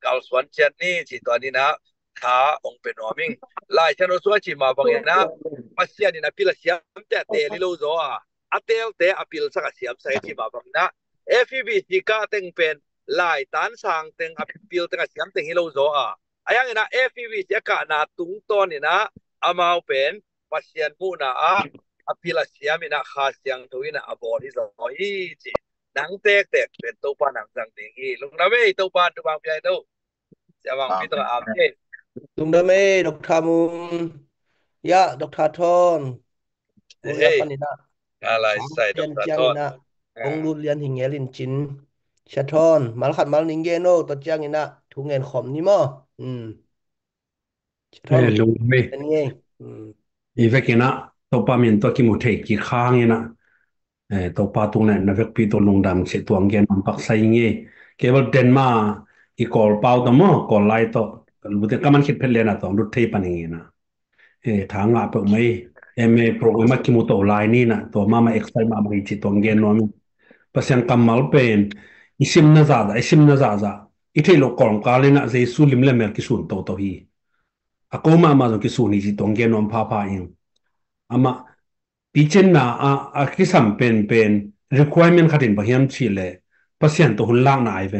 เกาสวนเชียนนี่จีตัวนี้นะขาองเป็นหัวมิงลายฉันรู้ว่าจีมาบางอย่างนะมาเสียนี่นะพิลเสียมแต่เตลิโลโซอ่ะอัตเตลเตอพิลสักเสียมใส่จีมาบางนะ เอฟ อี บี จีก้าเต็งเป็นลายตันสังเต็งอพิลเต็งเสียมเต็งฮิโลโซอ่ะไอ้ยังนะ เอฟ อี บี จีก้านาตุงต้นนี่นะอามาเป็นมาเสียนมูนะอ่ะอพิลเสียมินะขาเสียงตัวนี้นะอบอดี้โซอีจีหนังเตกเตกเป็นตัวปานังจังติงฮีลุงนะเว้ยตัวปานตัวบางพี่ไอ้ตัวจะบางพี่ตัวอาเจลุงดำเอ้ดอกทามุมยะดอกทาทอนลุงยะเฮ้ยปันนี่นะอะไรสามใส่ดเรีอย กนตาเจียงทอนี่ดนะอ่าองรูเรียนหิงเงลินจินชะทอนมาลขัดมาลนิงเกโนตัวเจียงนี่นะทุงเงินขอมนี่มั้งอืมชะทอน Eh, lung me เป็นไงอืม i vekina to pa min to ki mu the ki khang ina eh to pa tung na na vek pi to lung dam che tuang gen am pak sai nge kebal den ma i kol pau to mo kol lai to bu te kaman khit phel le na to lut thei pan nge na eh thang a pe mai em e program ki mu to lai ni na to ma ma extra ma ma chi tuang gen no mi pasien kamal pen isim na za da isim na za za i thei lo kol ka le na ze su lim le mer ki sun to to hi akoma ma zo ki su ni ji tuang gen nom pha pha in ama pichen na a a kisam pen pen requirement khatin bahiam chile pasien to hunlang na ai ve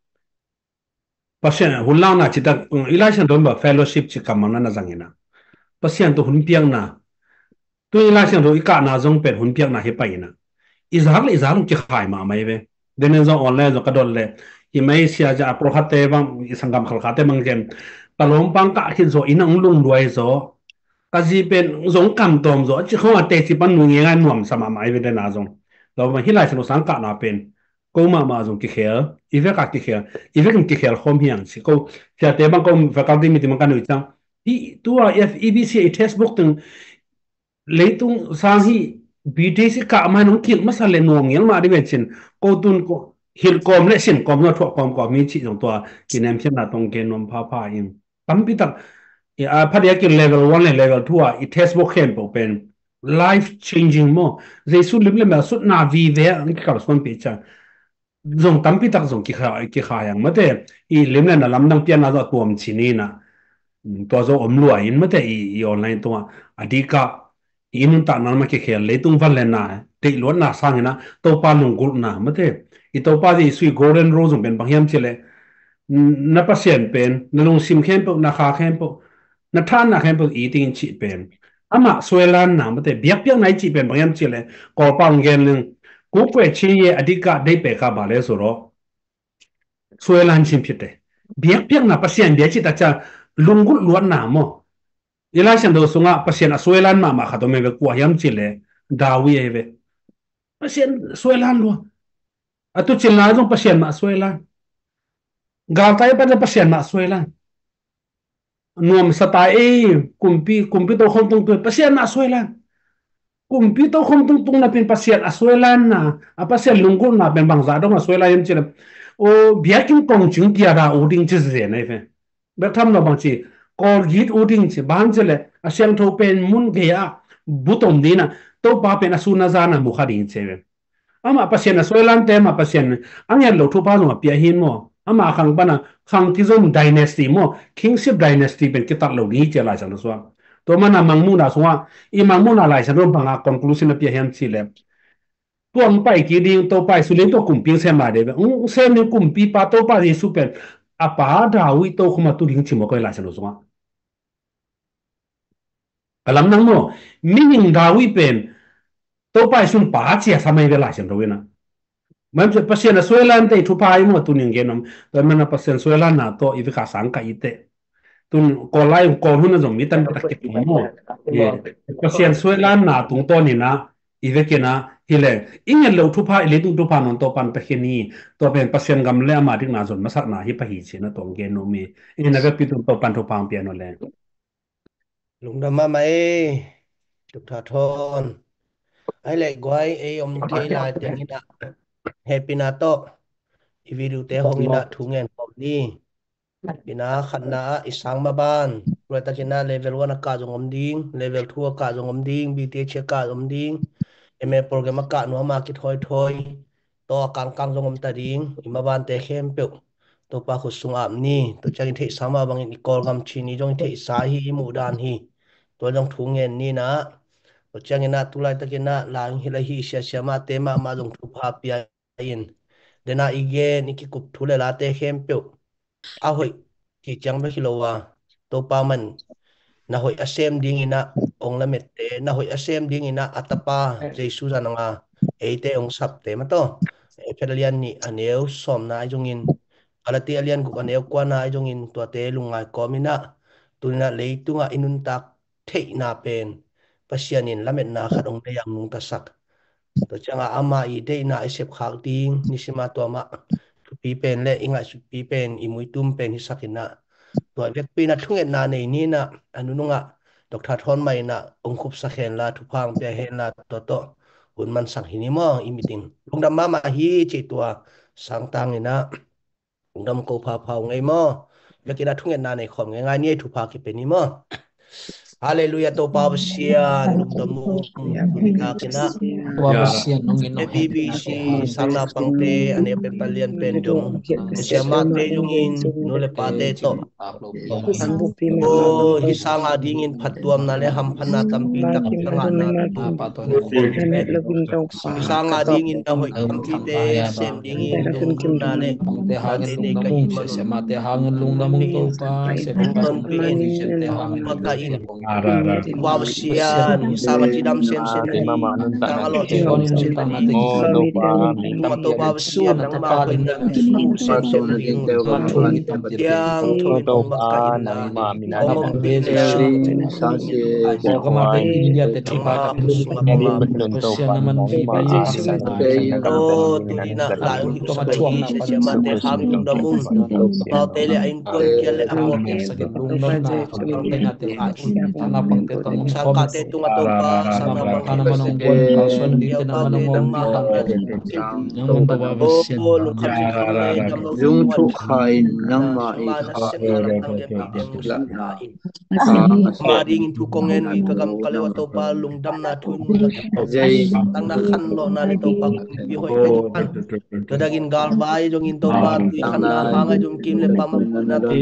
pasien hunlang na chita election don ba fellowship chi kamana na zangina pasien to hun piang na tu election do ika na zong pen hun piang na he paina izak le izak chi khai ma mai ve denen zo online zo kadol le i mai sia ja pro khate bang sangam khal khate mang jem palom pang ka khin zo inang lung duai zo kazi pen zong kam tom zo chi khawa te chi pan nu nge ngai nuam sama mai ve na zong lo ma hilai chlo sang ka na pen ko ma ma zong ki khel i ve ka ki khel i ve ki khel khom hiang si ko sia te bang ko faculty meeting man kan nu chang i tu a f e b c textbook tung leitung sang hi b t c ka ma nong kil masal le nuam ngel ma di ve chin ko tun ko hil kom le sin kom no tho kom ko mi chi jong to kinem chen na tong ke nom pha pha in tam pi tak a phadia ki level one le level two a i textbook khem po pen life changing mo ze su lim le ma su na vi ve ang ki kal son pe cha zong tam pi tak zong ki kha ki kha yang ma te i lim le na lam nang pian na zo tuam chi ni na to zo om lua in ma te i online to adika inun ta na ma ki khel le tung van le na te lo na sang na to pa lung gul na ma te i to pa di sui golden rose ben bang yam chile na pasien pen na lung sim khem po na kha khem po na than na khem po i ting chi pen ama swelan na ma te biak biak nai chi pen bang yam chile ko pang gen lung ku pwe chi ye adika dei pe ka ba le so ro swelan chim phit te biak biak na pasien bia chi ta cha lung gul luan na mo election do sunga pasien a swelan ma ma khato me ve kwa yam chile dawi eve pasien swelan lo atu chilna jong pasien ma swelan gal tai pa pasien ma swelan nuam sata e kumpi kumpi to khom tung tu pasien ma swelan kumpi to khom tung tung na pin pasien a swelan na a pasien lungkul na ben bang za dong a swelan yam chile o biakin kong chung tia da uding chi zhe na ve be tham no bang chi kol git uding chi bang chile a siang tho pen mun ge a butom dina to pa pen asuna zana mu khadin cheve ama pasien a swelan te ma pasien angel lo thu pa zo pia hin mo ama khang bana khang ti zom dynasty mo kingship dynasty pen kitak lo ni che la chang so to mana mangmu na so i mangmu na lai chang ro banga conclusion pia hem chi le tuang pai ki ding to pai su len to kumping se ma de un se ni kumpi pa to pa di super apa da wi to khuma tu ding chi mo ko la chang so alam nang mo meaning da wi pen to pai sun pa chia sa mai ve la chang ro na man se pasien a suelan te thu pai mo tu ning genom to man a pasien suelan na to i ka sang ka ite tun ko lai ko hu na zong mi tan tak ki mo ye pasien suelan na tung to ni na i ve ke na hile ingel lo thu pai le tung thu pa non to pan pe ni to pen pasien gam le ma dik na zon ma sak na hi pa hi che na tong genom mi ina ga pi tung to pan thu pang pi no le lung da ma mai dok tha thon ai le gwai e om te la te ni na happy na to i video te hong ina thungen kom ni bina khanna isang maban rata kina level one ka jong om ding level two ka jong om ding b t che ka om ding eme program ka no ma ki thoi thoi to kang kang jong om ta ding imaban te khem pe to pa khu sung am ni to chang the sama bang in kol gam chi ni jong the sa hi mu dan hi to jong thu ngen ni na to chang ina tu lai ta kina lang hi la hi sia sia ma te ma ma jong thu pa pia in dena igen iki kup thu le la te khem pe a hoi ki chang ba kilowa to pa man na hoi asem ding ina ong la met te na hoi asem ding ina atapa jesu jananga eite ong sap te ma to e pedalian ni aneu som na jong in alati alian ku aneu kwa na jong in to te lungai komina tunina leitunga inun tak thei na pen pasianin lamet na khat ong te yang nung ta sak to changa ama i de na isep khak ding nisima to ma pi pen le inga su pi pen imui tum pen hi sakina to vek pi na thunget na nei ni na anununga dokta thon mai na ongkhup sakhen la thupang pe hen la to to un man sang hini mo i meeting lungdam ma ma hi chi to sang tang ni na lungdam ko pha phau ngai mo vekina thunget na nei khom ngai ngai ni thu pha ki pe ni mo Haleluya to pawsian lungdam mo na kina Wabasian nungin no B B C sangna pangte ane pe palian pendong siama te jungin nule pate to o hisanga dingin patuam na le hampana tampi tak sanga na hisanga dingin na hoi tampi te sem dingin dung na le te hangin lung na mung se ma te hangin lung na mung to pa se pa pi en te hangin maka in wawsian hisanga tidam sen sen tangalo Mato pawsian ng mga pinag-usap sa mga yang tumutong baka ina omong bilang o kama pe India te tripa ka Rusia naman viva yesa o tulina lang ko sa chuang na siya mate hangin damong o tele ain ko kele ako sa gitong na ang tenate ain sana pang te tong sa kate tunga to pa sa naman kana manong buwan kalson dito naman ang mga yang babasian yung thu khai nang ma i maring thu kongen wi kagam kalewa to pa lungdam na thun jai tang na khan lo na ni to pa bi hoi kan kadagin gal bai jong in to pa ti khan na hanga jong kim le pa ma na to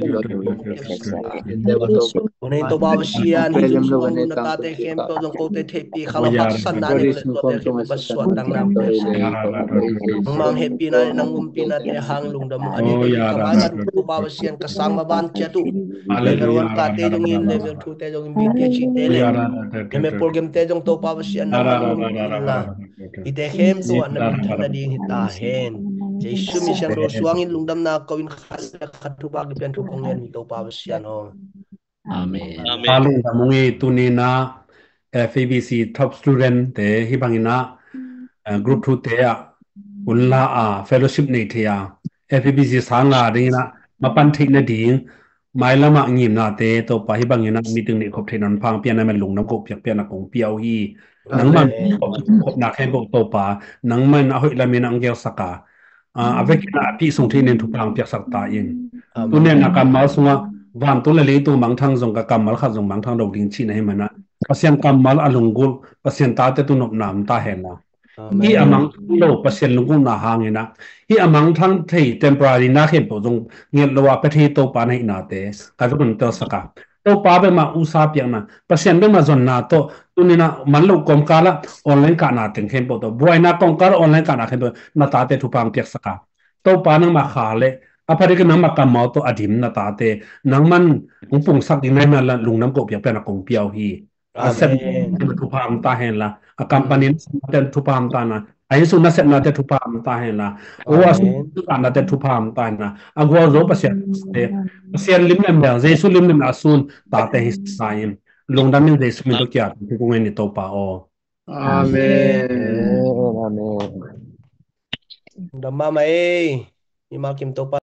unen to babasian hi jong so na ta te kem to jong ko te the pi khala hak san na ni to te kem ba swat dang na mang happy na nang umpi na te hang lungdam mo adi te kamangan ko babasian kasama ban tia tu level one ka te jong in level two te jong bi te chi te le keme program te jong to babasian na la ite hem tu na na ding hita hen jesu mission ro suangin lungdam na kawin khatu bag pian tu kongen to babasian o amen amen amungi tunina F A B C top student te hibangina group two te ya unla a fellowship nei te ya F A B C sanga ringina mapan thik na ding mailama ngim na te to pa hibangina meeting ni khop thenan phang pian na men lung nam ko piak pian na kong piao hi nang man khop na khen ko to pa nang man a hoi lamin angel saka a avekina pi sung thinen thu pang piak sak ta in tunen na kam mal sunga van to le le to mang thang jong ka kamal kha jong mang thang do ding chi na he mana pasien kamal alungul pasien ta te tu nop nam ta he na hi amang lo pasien lungul na hangena hi amang thang thei temporary na khem po jong ngel lo wa pa thi to pa nei na te ka jong to saka to pa be ma usa piang na pasien be ma zon na to tunina man lo kom kala online ka na teng khem po to buai na kong kala online ka na khem po na ta te thu pang piak saka to pa nang ma kha le apare ke nang makam mau to adim na ta te nang man ungpung sak di mai ma la lungnam ko piak pena kong piao hi asem thu pam ta hen la a company ten thu pam ta na ai su na set na te thu pam ta hen la o asu ta na te thu pam ta na a go zo pasien te pasien lim lem da jesu lim lem asun ta te hi sain lungdam min jesu min to kya ku ngai ni to pa o amen amen damma mai imakim to pa